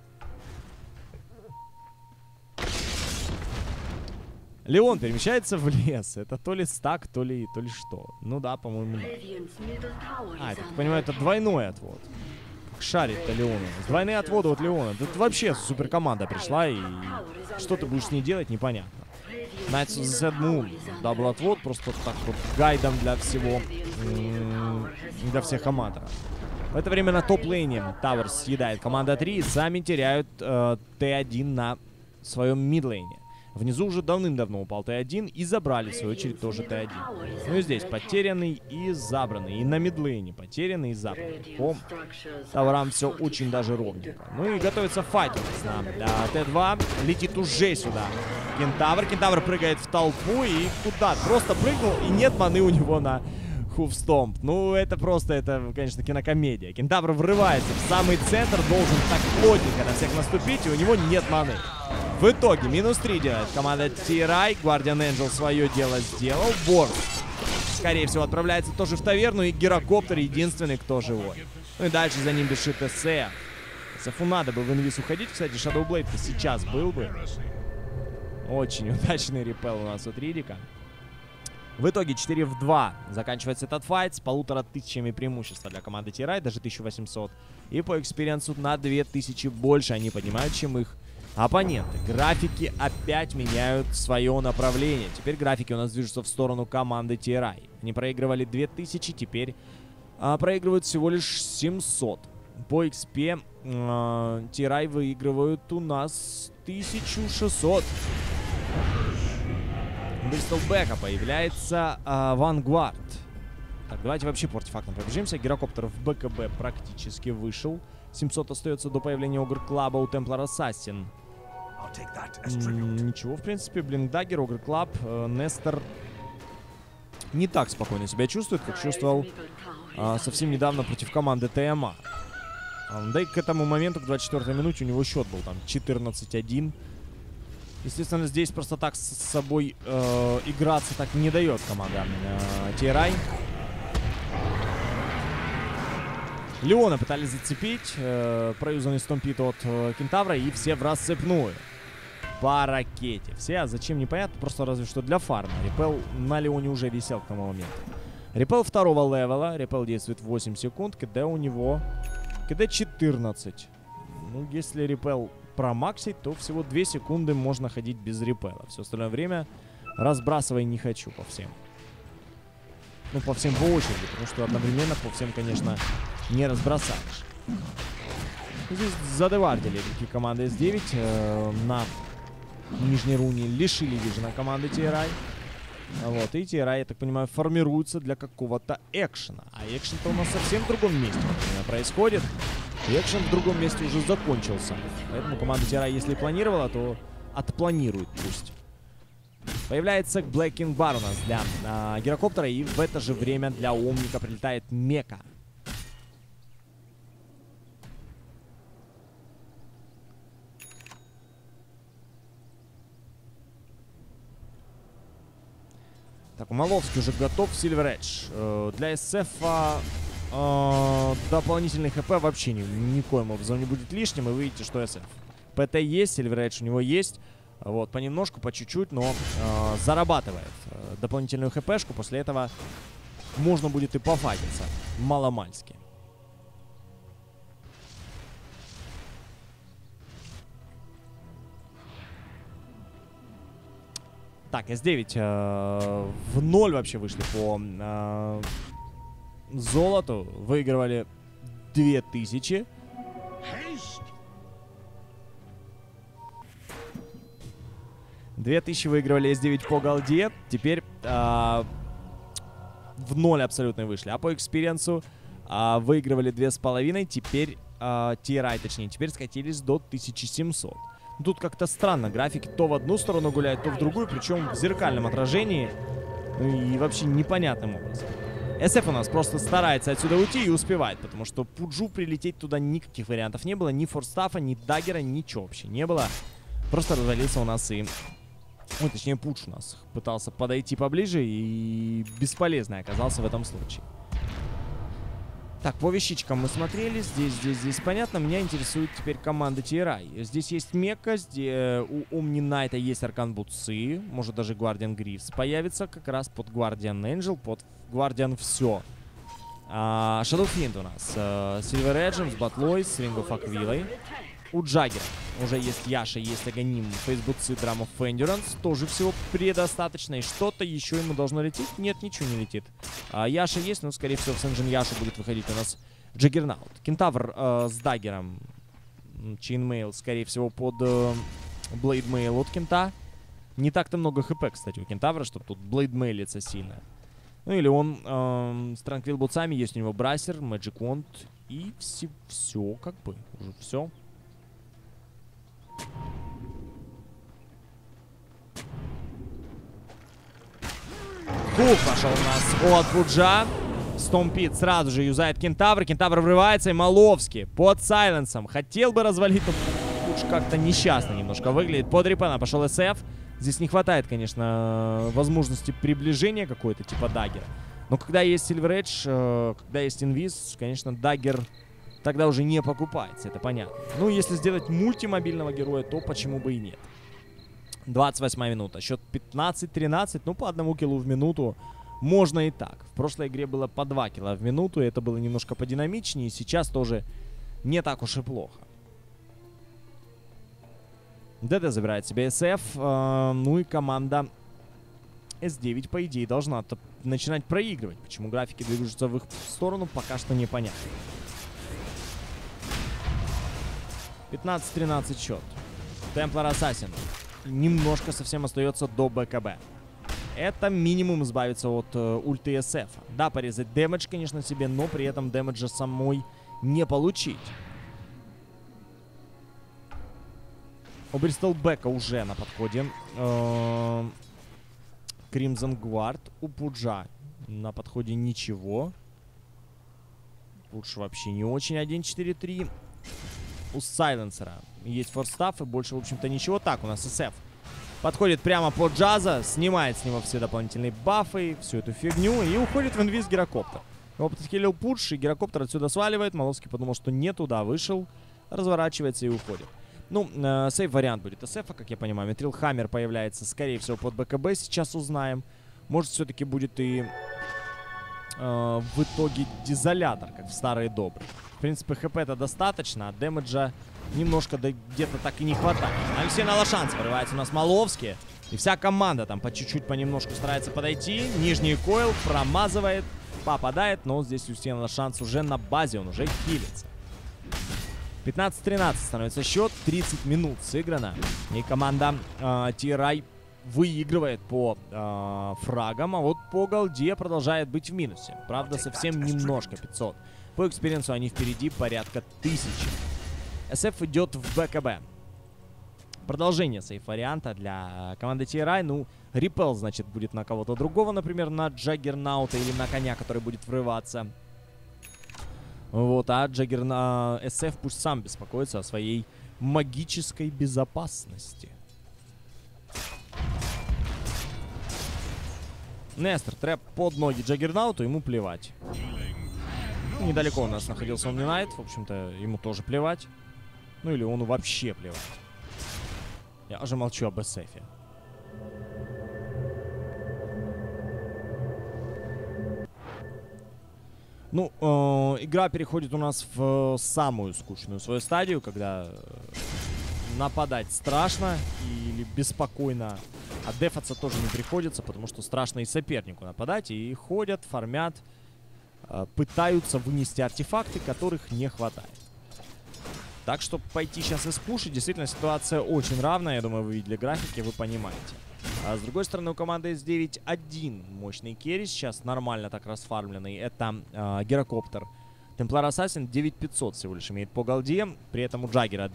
Леон перемещается в лес. Это то ли стак, то ли что. Ну да, по-моему, да. А, я так понимаю, это двойной отвод. Шарит-то Леон. Двойные отводы от Леона. Тут вообще суперкоманда пришла, и что ты будешь с ней делать, непонятно. Knights of the Moon. Дабл отвод, просто так вот гайдом для всего. Для всех аматоров. В это время на топ-лейне Тауэрс съедает команда 3 и сами теряют Т1 на своем мид-лейне. Внизу уже давным-давно упал Т1 и забрали, в свою очередь, тоже Т1. Ну и здесь потерянный и забранный. И на мидлейне потерянный и забранный. По таверам все очень даже ровненько. Ну и готовится файт у нас на Т2. Летит уже сюда Кентавр. Кентавр прыгает в толпу и куда? Просто прыгнул, и нет маны у него на Хуфстомп. Ну, это просто, это, конечно, кинокомедия. Кентавр врывается в самый центр, должен так плотненько на всех наступить, и у него нет маны. В итоге, -3 делает команда Тирай. Guardian Angel свое дело сделал. Борс, скорее всего, отправляется тоже в таверну, и Гирокоптер единственный, кто живой. Ну и дальше за ним бежит SF. SF надо бы в инвиз уходить. Кстати, Shadow Blade-то сейчас был бы. Очень удачный репел у нас от Ридика. В итоге 4-2 заканчивается этот файт с 1500 преимущества для команды Тирай, даже 1800. И по экспириенсу на 2000 больше они поднимают, чем их оппоненты. Графики опять меняют свое направление. Теперь графики у нас движутся в сторону команды Тирай. Они проигрывали 2000, теперь проигрывают всего лишь 700. По XP Тирай выигрывают у нас 1600. Бристлбека появляется Вангард. Так, давайте вообще по артефактам пробежимся. Гирокоптер в БКБ практически вышел. 700 остается до появления Огр Клаба у Темплар Ассасин. Ничего, в принципе, Блиндаггер, Огр Клаб, Нестер не так спокойно себя чувствует, как чувствовал совсем недавно против команды ТМА. Да и к этому моменту, к 24-й минуте, у него счет был там 14-1. Естественно, здесь просто так с собой играться так не дает команда Тирай. Леона пытались зацепить. Проюзанный стомпит от Кентавра, и все в рассыпную. По ракете. Все, а зачем, непонятно, просто разве что для фарма. Репел на Леоне уже висел к тому моменту. Репел 2-го левела. Репел действует 8 секунд. КД у него... КД 14. Ну, если Репел промаксить, то всего 2 секунды можно ходить без репела. Все остальное время разбрасывай не хочу по всем. Ну, по всем по очереди, потому что одновременно по всем, конечно, не разбросаешь. Здесь задевардили такие команды S9 на нижней руне. Лишили вижена команды TRI. Вот, и TRI, я так понимаю, формируется для какого-то экшена. А экшен-то у нас совсем в другом месте происходит. Экшен в другом месте уже закончился. Поэтому команда TRI, если и планировала, то отпланирует пусть. Появляется Black King Bar у нас для Гирокоптера. И в это же время для Омника прилетает Мека. Так, Маловский уже готов. Silver Edge. Для SF дополнительный ХП вообще никоим образом не будет лишним. И вы видите, что SF. ПТ есть, Silver Edge у него есть. Вот, понемножку, по чуть-чуть, но зарабатывает дополнительную ХПшку. После этого можно будет и пофайтиться маломальски. Так, S9 в 0 вообще вышли по золоту. Выигрывали 2000. 2000 выигрывали S9 по голде. Теперь в 0 абсолютно вышли. А по экспириенсу выигрывали 2,5. Теперь TRI, точнее, теперь скатились до 1700. Тут как-то странно. Графики то в одну сторону гуляют, то в другую. Причем в зеркальном отражении. И вообще непонятным образом. SF у нас просто старается отсюда уйти и успевает. Потому что Пуджу прилететь туда никаких вариантов не было. Ни форстафа, ни даггера, ничего вообще не было. Просто развалился у нас и... Ну, точнее, Пудж у нас пытался подойти поближе и бесполезно оказался в этом случае. Так, по вещичкам мы смотрели. Здесь понятно. Меня интересует теперь команда TRI. Здесь есть Мекка. У Omni Knight есть Аркан Бутсы. Может, даже Guardian Грифс появится. Как раз под Guardian Angel, под Guardian все. Shadow Fiend у нас. Silver Agent с Батлой, с Ring of Aquila. У Джаггера уже есть Яша, есть Аганим, Фейсбутсы, Drum of Endurance. Тоже всего предостаточно. И что-то еще ему должно лететь? Нет, ничего не летит. Яша есть, но, скорее всего, в Сен-Джин Яша будет выходить у нас Джаггернаут. Кентавр с даггером. Chainmail, скорее всего, под Блейдмейл от Кента. Не так-то много хп, кстати, у Кентавра, чтобы тут Блейдмейлиться сильно. Ну или он с Транквил бутсами, есть у него Брасер, Magic Wand. И все как бы, уже все. Хук пошел у нас от Пуджа. Стомпит сразу же юзает Кентавр. Кентавр врывается и Маловский под сайленсом. Хотел бы развалить, но Пудж как-то несчастно немножко выглядит. Под репена пошел SF. Здесь не хватает, конечно, возможности приближения какой-то типа даггера. Но когда есть Silver Edge, когда есть инвиз, конечно, даггер тогда уже не покупается, это понятно. Ну, если сделать мультимобильного героя, то почему бы и нет. 28 минута. Счет 15-13. Ну, по 1 киллу в минуту можно и так. В прошлой игре было по 2 килла в минуту. И это было немножко подинамичнее. Сейчас тоже не так уж и плохо. ДД забирает себе SF. Ну и команда S9, по идее, должна начинать проигрывать. Почему графики двигаются в их сторону, пока что непонятно. 15-13 счет. Темплар Ассасин. Немножко совсем остается до БКБ. Это минимум избавиться от ульты SF. Да, порезать дэмэдж, конечно, себе, но при этом дэмэджа самой не получить. У Бристол Бека уже на подходе. Crimson Guard. У Пуджа на подходе ничего. Пудж вообще не очень. 1-4-3. У Сайленсера есть форстаф и больше, в общем-то, ничего. Так, у нас SF подходит прямо под Джаза, снимает с него все дополнительные бафы, всю эту фигню и уходит в инвиз Гирокоптер. Его подхилил Пудж, и Гирокоптер отсюда сваливает. Маловский подумал, что не туда вышел, разворачивается и уходит. Ну, сейф-вариант будет SF, как я понимаю. Метрил Хаммер появляется, скорее всего, под БКБ, сейчас узнаем. Может, все-таки будет и в итоге дизолятор, как в старые добрые. В принципе, хп-то достаточно, а дэмэджа немножко где-то так и не хватает. Алексей Налашанц вырывается у нас Маловский. И вся команда там по чуть-чуть, понемножку старается подойти. Нижний койл промазывает, попадает, но здесь Алексей Налашанц уже на базе, он уже хилится. 15-13 становится счет, 30 минут сыграно. И команда TRI выигрывает по фрагам, а вот по голде продолжает быть в минусе. Правда, совсем немножко, 500. По экспириенсу они впереди порядка 1000. SF идет в БКБ. Продолжение сейф-варианта для команды TRI. Ну, Рипел, значит, будет на кого-то другого, например, на Джаггернаута или на коня, который будет врываться. Вот, а SF пусть сам беспокоится о своей магической безопасности. Нестер, трэп под ноги Джаггернауту, ему плевать. Недалеко у нас находился Omni Knight, в общем-то, ему тоже плевать. Ну или он вообще плевать. Я уже молчу об SF. Ну, игра переходит у нас в самую скучную свою стадию, когда нападать страшно или беспокойно, а дефаться тоже не приходится, потому что страшно и сопернику нападать, и ходят, фармят, пытаются вынести артефакты, которых не хватает. Так что пойти сейчас и спушить, действительно ситуация очень равная. Я думаю, вы видели графики, вы понимаете. А с другой стороны, у команды S9 один мощный керри, сейчас нормально так расфармленный. Это Гирокоптер. Темплар Ассасин 9500 всего лишь имеет по голде. При этом у Джаггера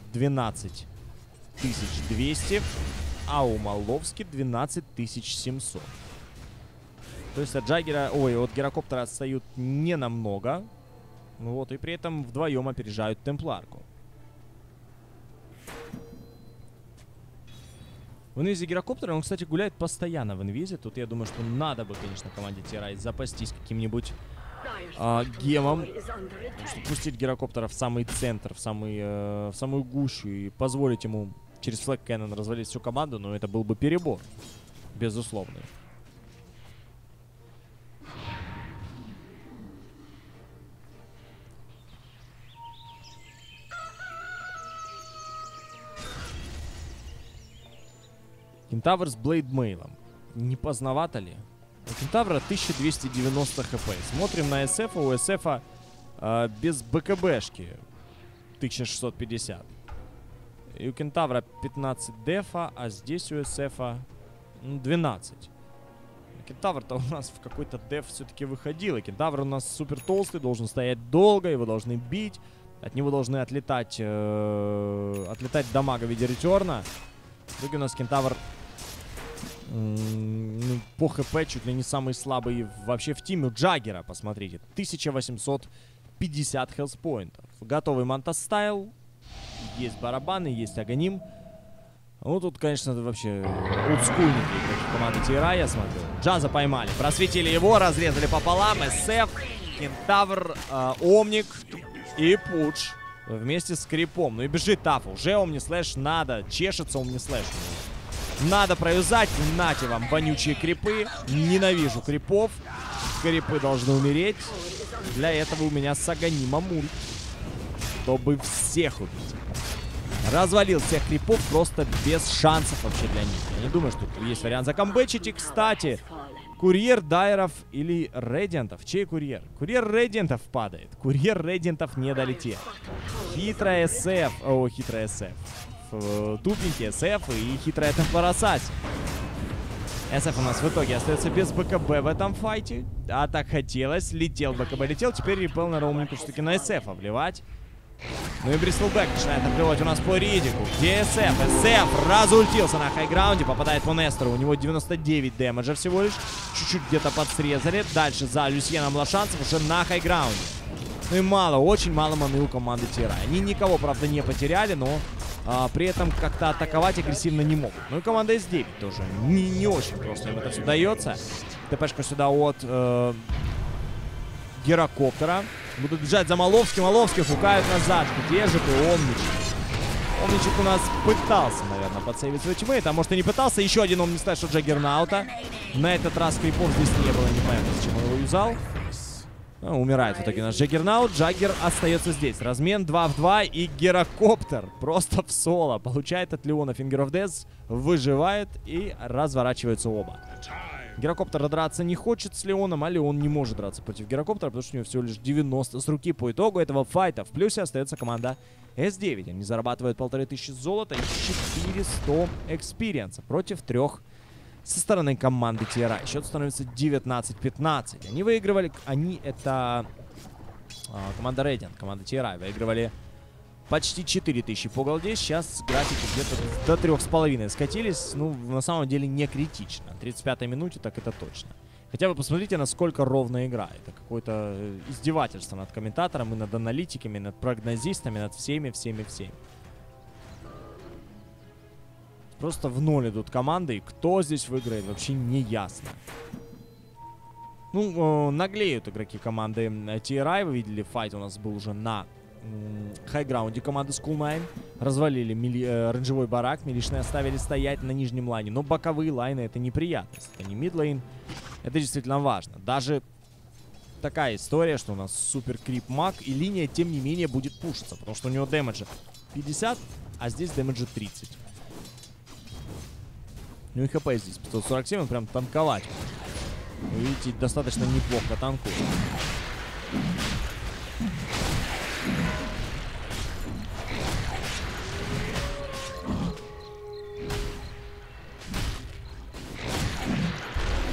12200, а у Маловски 12700. То есть от Джаггера, от Гирокоптера отстают не намного. Ну вот, и при этом вдвоем опережают Темпларку. В инвизе Гирокоптера, он, кстати, гуляет постоянно в инвизе. Тут я думаю, что надо бы, конечно, команде TRI запастись каким-нибудь гемом, чтобы пустить Гирокоптера в самый центр, в самую гущу и позволить ему через Флэг Кэннон развалить всю команду, но это был бы перебор, безусловный. Кентавр с Блейдмейлом. Не поздновато ли? У Кентавра 1290 хп. Смотрим на СФ. У СФ без БКБшки 1650. И у Кентавра 15 дефа, а здесь у СФ 12. Кентавр-то у нас в какой-то деф все-таки выходил. И Кентавр у нас супер толстый, должен стоять долго, его должны бить. От него должны отлетать дамага в виде ретерна. В итоге у нас Кентавр по хп чуть ли не самый слабый вообще в тиме. У Джаггера, посмотрите, 1850 хелспоинтов. Готовый Мантас-стайл. Есть барабаны, есть Аганим. Ну, тут, конечно, это вообще олдскульники, как команда TRI, я смотрю. Джаза поймали, просветили его, разрезали пополам. СФ, Кентавр, Омник и Пудж вместе с Крипом. Ну и бежит Таф. Уже Омни-слэш надо, чешется Омни-слэш. Надо провязать. Нате вам вонючие крипы. Ненавижу крипов. Крипы должны умереть. Для этого у меня с Аганимом ульт, чтобы всех убить. Развалил всех крипов просто без шансов вообще для них. Я не думаю, что тут есть вариант закомбэчить. И, кстати, курьер Дайеров или Редиантов. Чей курьер? Курьер Редиантов падает. Курьер Редиантов не долетел. Хитрая СФ. О, хитрая СФ. Тупенький СФ и хитрая Темплар Ассасин. СФ у нас в итоге остается без БКБ в этом файте. А так хотелось. Летел БКБ, летел. Теперь репел на роумнику все-таки на СФ вливать. Ну и Бристлбэк начинает обливать у нас по Ридику. Где СФ? СФ разультился на хайграунде. Попадает по Нестору. У него 99 дэмэджа всего лишь. Чуть-чуть где-то подсрезали. Дальше за Люсьеном Лошанцем уже на хайграунде. Ну и мало, очень мало маны у команды TRI. Они никого, правда, не потеряли, но при этом как-то атаковать агрессивно не могут. Ну и команда S9 тоже не очень просто им это все дается. ТПшка сюда от Гирокоптера. Будут бежать за Маловским. Маловский фукают назад. Где же ты, Омничек? Омничек у нас пытался, наверное, подсейвить свой тиммейт. А может и не пытался. Еще один Омни-слэш от Джаггернаута. На этот раз крипов здесь не было. Непонятно, зачем он его юзал. Умирает в итоге наш Джаггернаут. Джаггер остается здесь. Размен 2 в 2. И Гирокоптер просто в соло получает от Леона Finger of Death. Выживает и разворачиваются оба. Гирокоптер драться не хочет с Леоном, а Леон не может драться против Гирокоптера, потому что у него всего лишь 90 с руки по итогу этого файта. В плюсе остается команда S9. Они зарабатывают 1500 золота и 400 экспириенса против 3 со стороны команды TRI. Счет становится 19-15. Они выигрывали... это команда Radiant, команда TRI выигрывали почти 4000 по голде. Сейчас графики где-то до 3,5 скатились. Ну, на самом деле не критично. На 35-й минуте так это точно. Хотя вы посмотрите, насколько ровная игра. Это какое-то издевательство над комментатором и над аналитиками, над прогнозистами, над всеми. Просто в ноль идут команды, и кто здесь выиграет, вообще не ясно. Ну, наглеют игроки команды TRI. Вы видели, файт у нас был уже на хайграунде команды School9. Развалили рейнджевой барак, милишные оставили стоять на нижнем лайне. Но боковые лайны — это неприятность. Это не мидлейн. Это действительно важно. Даже такая история, что у нас супер крип маг, и линия, тем не менее, будет пушиться. Потому что у него дэмэджа 50, а здесь дэмэджа 30. Ну и хп здесь 547, он прям танковать. Вы видите, достаточно неплохо танкует.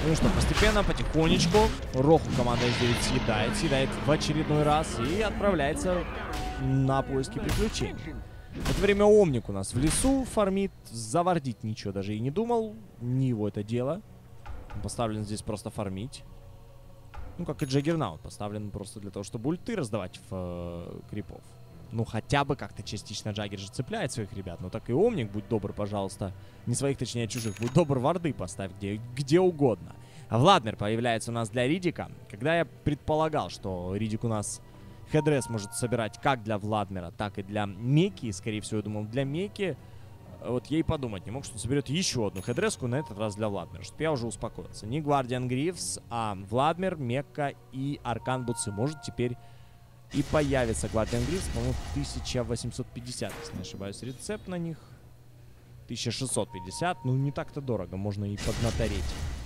Ну что, постепенно, потихонечку Роху команда S9 съедает в очередной раз и отправляется на поиски приключений. В это время Омник у нас в лесу фармит, завардить ничего даже и не думал, не его это дело. Он поставлен здесь просто фармить. Ну, как и Джаггернаут, поставлен просто для того, чтобы ульты раздавать в крипов. Ну, хотя бы как-то частично Джаггер же цепляет своих ребят. Ну, так и Омник, будь добр, пожалуйста. Не своих, точнее, а чужих. Будь добр, варды поставь где угодно. А Владмир появляется у нас для Ридика. Когда я предполагал, что Ридик у нас хедресс может собирать как для Владмира, так и для Меки. Скорее всего, я думал, для Меки. Вот я и подумать не мог, что он соберет еще одну хедреску, на этот раз для Владмира. Чтобы я уже успокоился. Не Гвардиан Грифс, а Владмир, Мекка и Аркан Буцы. Может теперь и появится Гвардиан Грифс. По-моему, 1850, если не ошибаюсь. Рецепт на них 1650. Ну, не так-то дорого. Можно и поднатореть.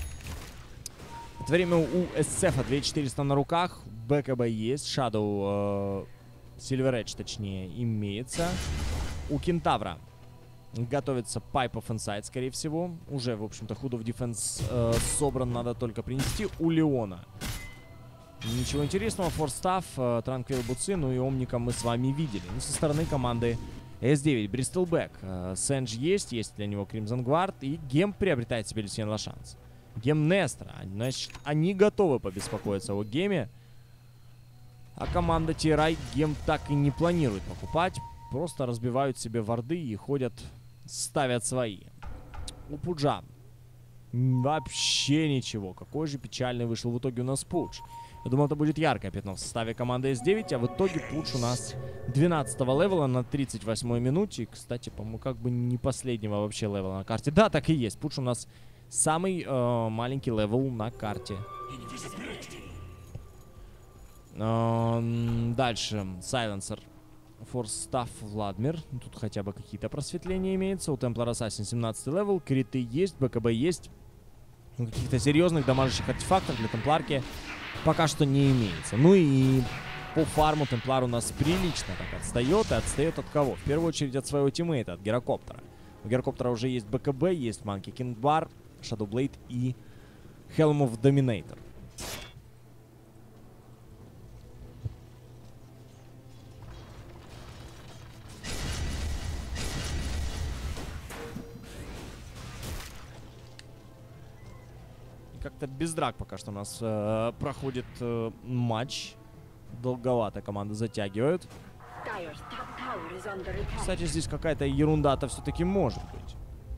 В это время у СФ 2400 на руках. БКБ есть. Shadow, Silver Edge, точнее, имеется. У Кентавра готовится Pipe of Insight, скорее всего. Уже, в общем-то, Hood of Defense собран. Надо только принести. У Леона ничего интересного. Форстав, Транквил Буцы, ну и Омника мы с вами видели. Ну, со стороны команды S9. Бристлбэк. Сэндж есть для него Crimson Guard. И Гем приобретает себе Люсьен Лашанс. Гем Нестра. Значит, они готовы побеспокоиться о Геме. А команда TRI Гем так и не планирует покупать. Просто разбивают себе варды и ходят, ставят свои. У Пуджа вообще ничего. Какой же печальный вышел в итоге у нас Пудж. Я думал, это будет яркое пятно в составе команды S9, а в итоге Пудж у нас 12-го левела на 38-й минуте. Кстати, по-моему, как бы не последнего вообще левела на карте. Да, так и есть. Пудж у нас самый маленький левел на карте. Дальше. Сайленсер. Форстав Владмир. Тут хотя бы какие-то просветления имеются. У Темплар Ассасин 17 левел. Криты есть, БКБ есть. Каких-то серьезных дамажащих артефактов для Темпларки пока что не имеется. Ну и по фарму Темплар у нас прилично так отстает. И отстает от кого? В первую очередь от своего тиммейта, от Герокоптера. У Герокоптера уже есть БКБ, есть Манки Кингбар, Shadowblade и Helm of Dominator. Как-то без драк пока что у нас проходит матч. Долговато команда затягивают. Кстати, здесь какая-то ерунда-то все-таки может быть.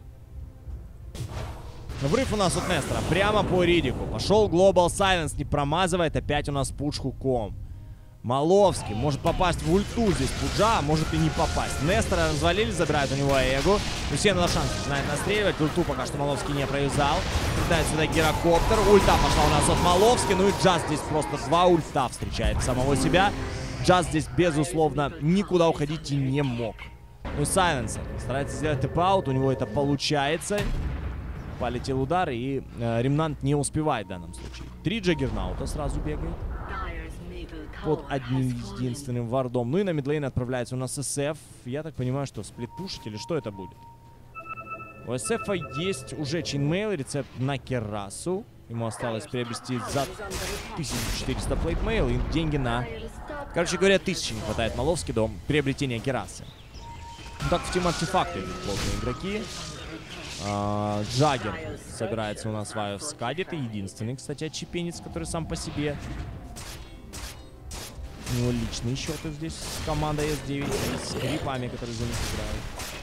Врыв у нас от Нестера прямо по Ридику. Пошел Global Silence, не промазывает. Опять у нас Пудж хуком. Маловский может попасть в ульту здесь Пуджа, а может и не попасть. Нестора развалили, забирают у него Эгу. Люсьен Лашанс начинает настреливать. Ульту пока что Маловский не провязал. Прилетает сюда Герокоптер. Ульта пошла у нас от Маловски. Ну и Джаз здесь просто два ульта встречает самого себя. Джаз здесь, безусловно, никуда уходить и не мог. Ну и Сайленсер старается сделать тэп-аут. У него это получается. Полетел удар, и Ремнант не успевает в данном случае. 3 Джаггернаута сразу бегает под одним единственным вардом. Ну и на мидлейн отправляется у нас СФ. Я так понимаю, что сплит-пушить или что это будет? У СФ есть уже чейнмейл, рецепт на керасу. Ему осталось приобрести за 1400 плейтмейл и деньги на... Короче говоря, 1000 не хватает Маловски до приобретения керасы. Ну так в Team Артефакты идут плотные игроки. Джаггер собирается у нас в скаде. Это единственный, кстати, отчепенец, который сам по себе. У него личные счеты здесь с командой S9 и с крипами, которые за них играют.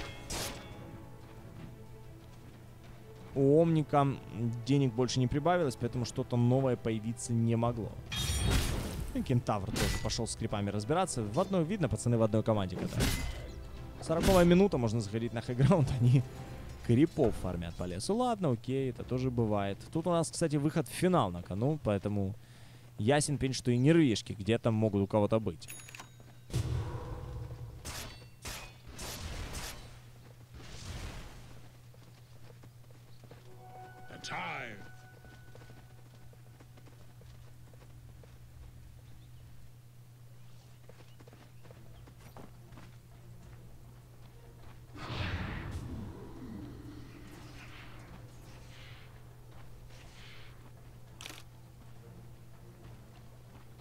У Омника денег больше не прибавилось, поэтому что-то новое появиться не могло. И Кентавр тоже пошел с крипами разбираться. В одной, видно, пацаны в одной команде катают. 40-я минута, можно заходить на хайграунд, они крипов фармят по лесу. Ладно, окей, это тоже бывает. Тут у нас, кстати, выход в финал на кону, поэтому ясен пень, что и нервишки где-то могут у кого-то быть.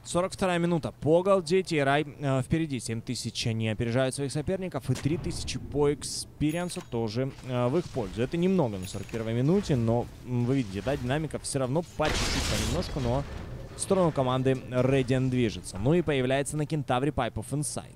42-я минута. По голде TRI впереди. 7000 они опережают своих соперников. И 3000 по экспириенсу тоже в их пользу. Это немного на 41-й минуте, но вы видите, да, динамика все равно по чуть-чуть, понемножку, но в сторону команды Radiant движется. Ну и появляется на кентавре Pipe of Insight.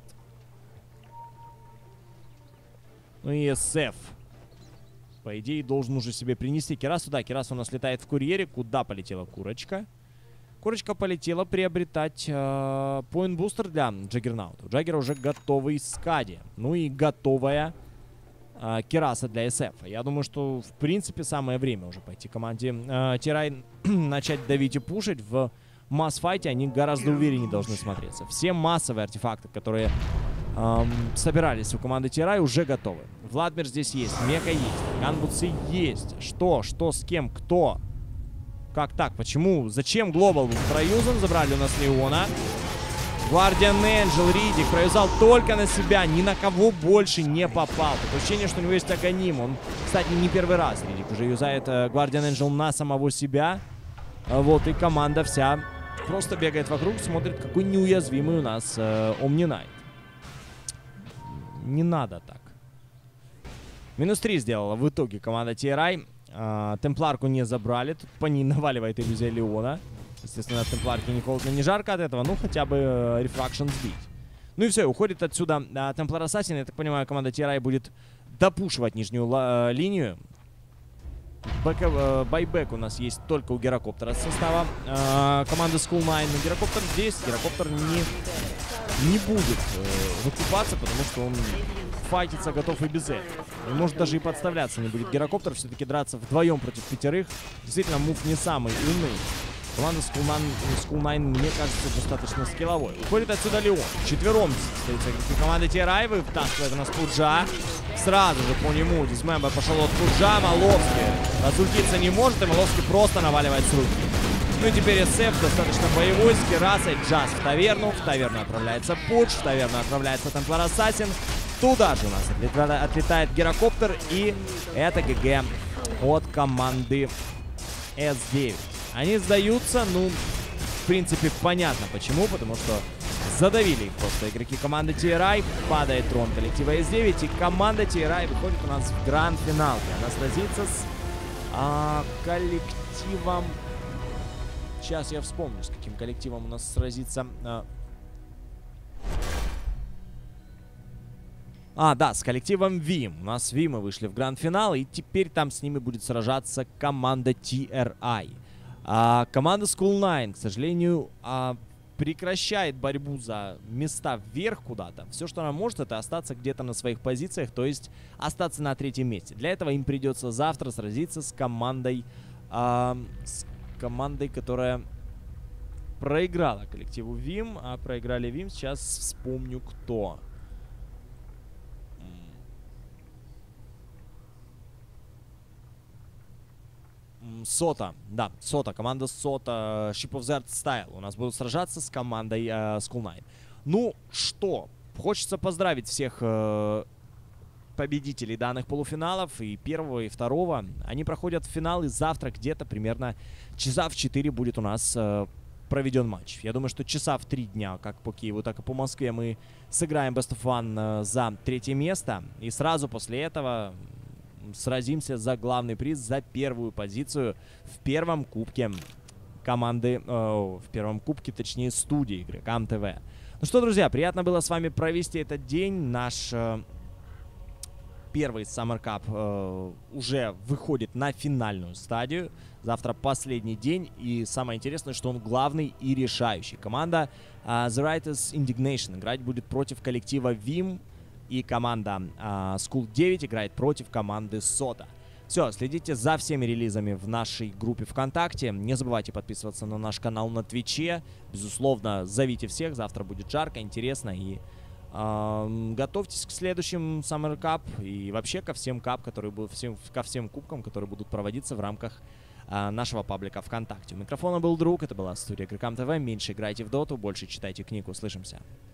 Ну и SF, по идее, должен уже себе принести Кирасу. Да, Кираса у нас летает в курьере. Куда полетела курочка? Курочка полетела приобретать поинт-бустер для Джаггернаута. У Джаггера уже готовый Скади. Ну и готовая Кираса для SF. Я думаю, что в принципе самое время уже пойти команде TRI начать давить и пушить. В масс-файте они гораздо увереннее должны смотреться. Все массовые артефакты, которые собирались у команды TRI, уже готовы. Владмир здесь есть, Мека есть, ганбутсы есть. Что, с кем, кто? Как так? Почему? Зачем Глобал был проюзан? Забрали у нас Леона. Guardian Angel Ридик проюзал только на себя. Ни на кого больше не попал. Такое ощущение, что у него есть Аганим. Он, кстати, не первый раз Ридик уже юзает Guardian Angel на самого себя. Вот, и команда вся просто бегает вокруг, смотрит, какой неуязвимый у нас Omni Knight. Не надо так. -3 сделала в итоге команда TRI. Темпларку не забрали. Тут по ней наваливает иллюзия Леона. Естественно, от Темпларки ни холодно, ни жарко от этого. Ну, хотя бы рефракшн сбить. Ну и все, уходит отсюда Темплар Ассасин. Я так понимаю, команда TRI будет допушивать нижнюю линию. Байбек у нас есть только у Герокоптера с состава команды School 9. Но Герокоптер здесь. Герокоптер не будет выкупаться, потому что он файтиться готов и без этого. И может даже и подставляться не будет. Герокоптер все-таки драться вдвоем против 5. Действительно, мув не самый умный. Команда School 9, мне кажется, достаточно скилловой. Уходит отсюда Леон. Четвером остаются игроки команды TRI. Вытаскивает у нас Пуджа. Сразу же по нему Дизмембер пошел от Пуджа. Маловский разультиться не может, и Маловский просто наваливает с руки. Ну и теперь SF достаточно боевой, с Кирасой. Джаз в таверну. В таверну отправляется Пудж. В таверну отправляется Темплар Ассасин. Туда же у нас отлетает Герокоптер. И это ГГ от команды S9. Они сдаются, ну, в принципе, понятно почему. Потому что задавили их просто игроки команды TRI. Падает трон коллектива S9. И команда TRI выходит у нас в гранд-финал. Она сразится с коллективом... Сейчас я вспомню, с каким коллективом у нас сразится... да, с коллективом Vim. У нас Vim'ы вышли в гранд-финал, и теперь там с ними будет сражаться команда TRI. Команда School 9, к сожалению, прекращает борьбу за места вверх куда-то. Все, что она может, это остаться где-то на своих позициях, то есть остаться на 3-м месте. Для этого им придется завтра сразиться с командой, которая проиграла коллективу Vim. А проиграли Vim, сейчас вспомню кто. Сота, да, Сота, команда Сота, Ship of the Art Style у нас будут сражаться с командой School 9. Ну что, хочется поздравить всех победителей данных полуфиналов, и первого, и второго. Они проходят в финал, и завтра где-то примерно часа в 4 будет у нас проведен матч. Я думаю, что часа в 3 дня, как по Киеву, так и по Москве, мы сыграем Best of One за 3-е место, и сразу после этого сразимся за главный приз, за первую позицию в первом кубке команды, в первом кубке, точнее, студии Игрокам ТВ. Ну что, друзья, приятно было с вами провести этот день. Наш первый Summer Cup уже выходит на финальную стадию. Завтра последний день, и самое интересное, что он главный и решающий. Команда The Writers Indignation играть будет против коллектива Vim. И команда School 9 играет против команды Сота. Все, следите за всеми релизами в нашей группе ВКонтакте. Не забывайте подписываться на наш канал на Твиче. Безусловно, зовите всех. Завтра будет жарко, интересно. И готовьтесь к следующим Summer Cup. И вообще ко всем ко всем кубкам, которые будут проводиться в рамках нашего паблика ВКонтакте. У микрофона был Друг. Это была студия Игрокам ТВ. Меньше играйте в доту, больше читайте книгу. Услышимся.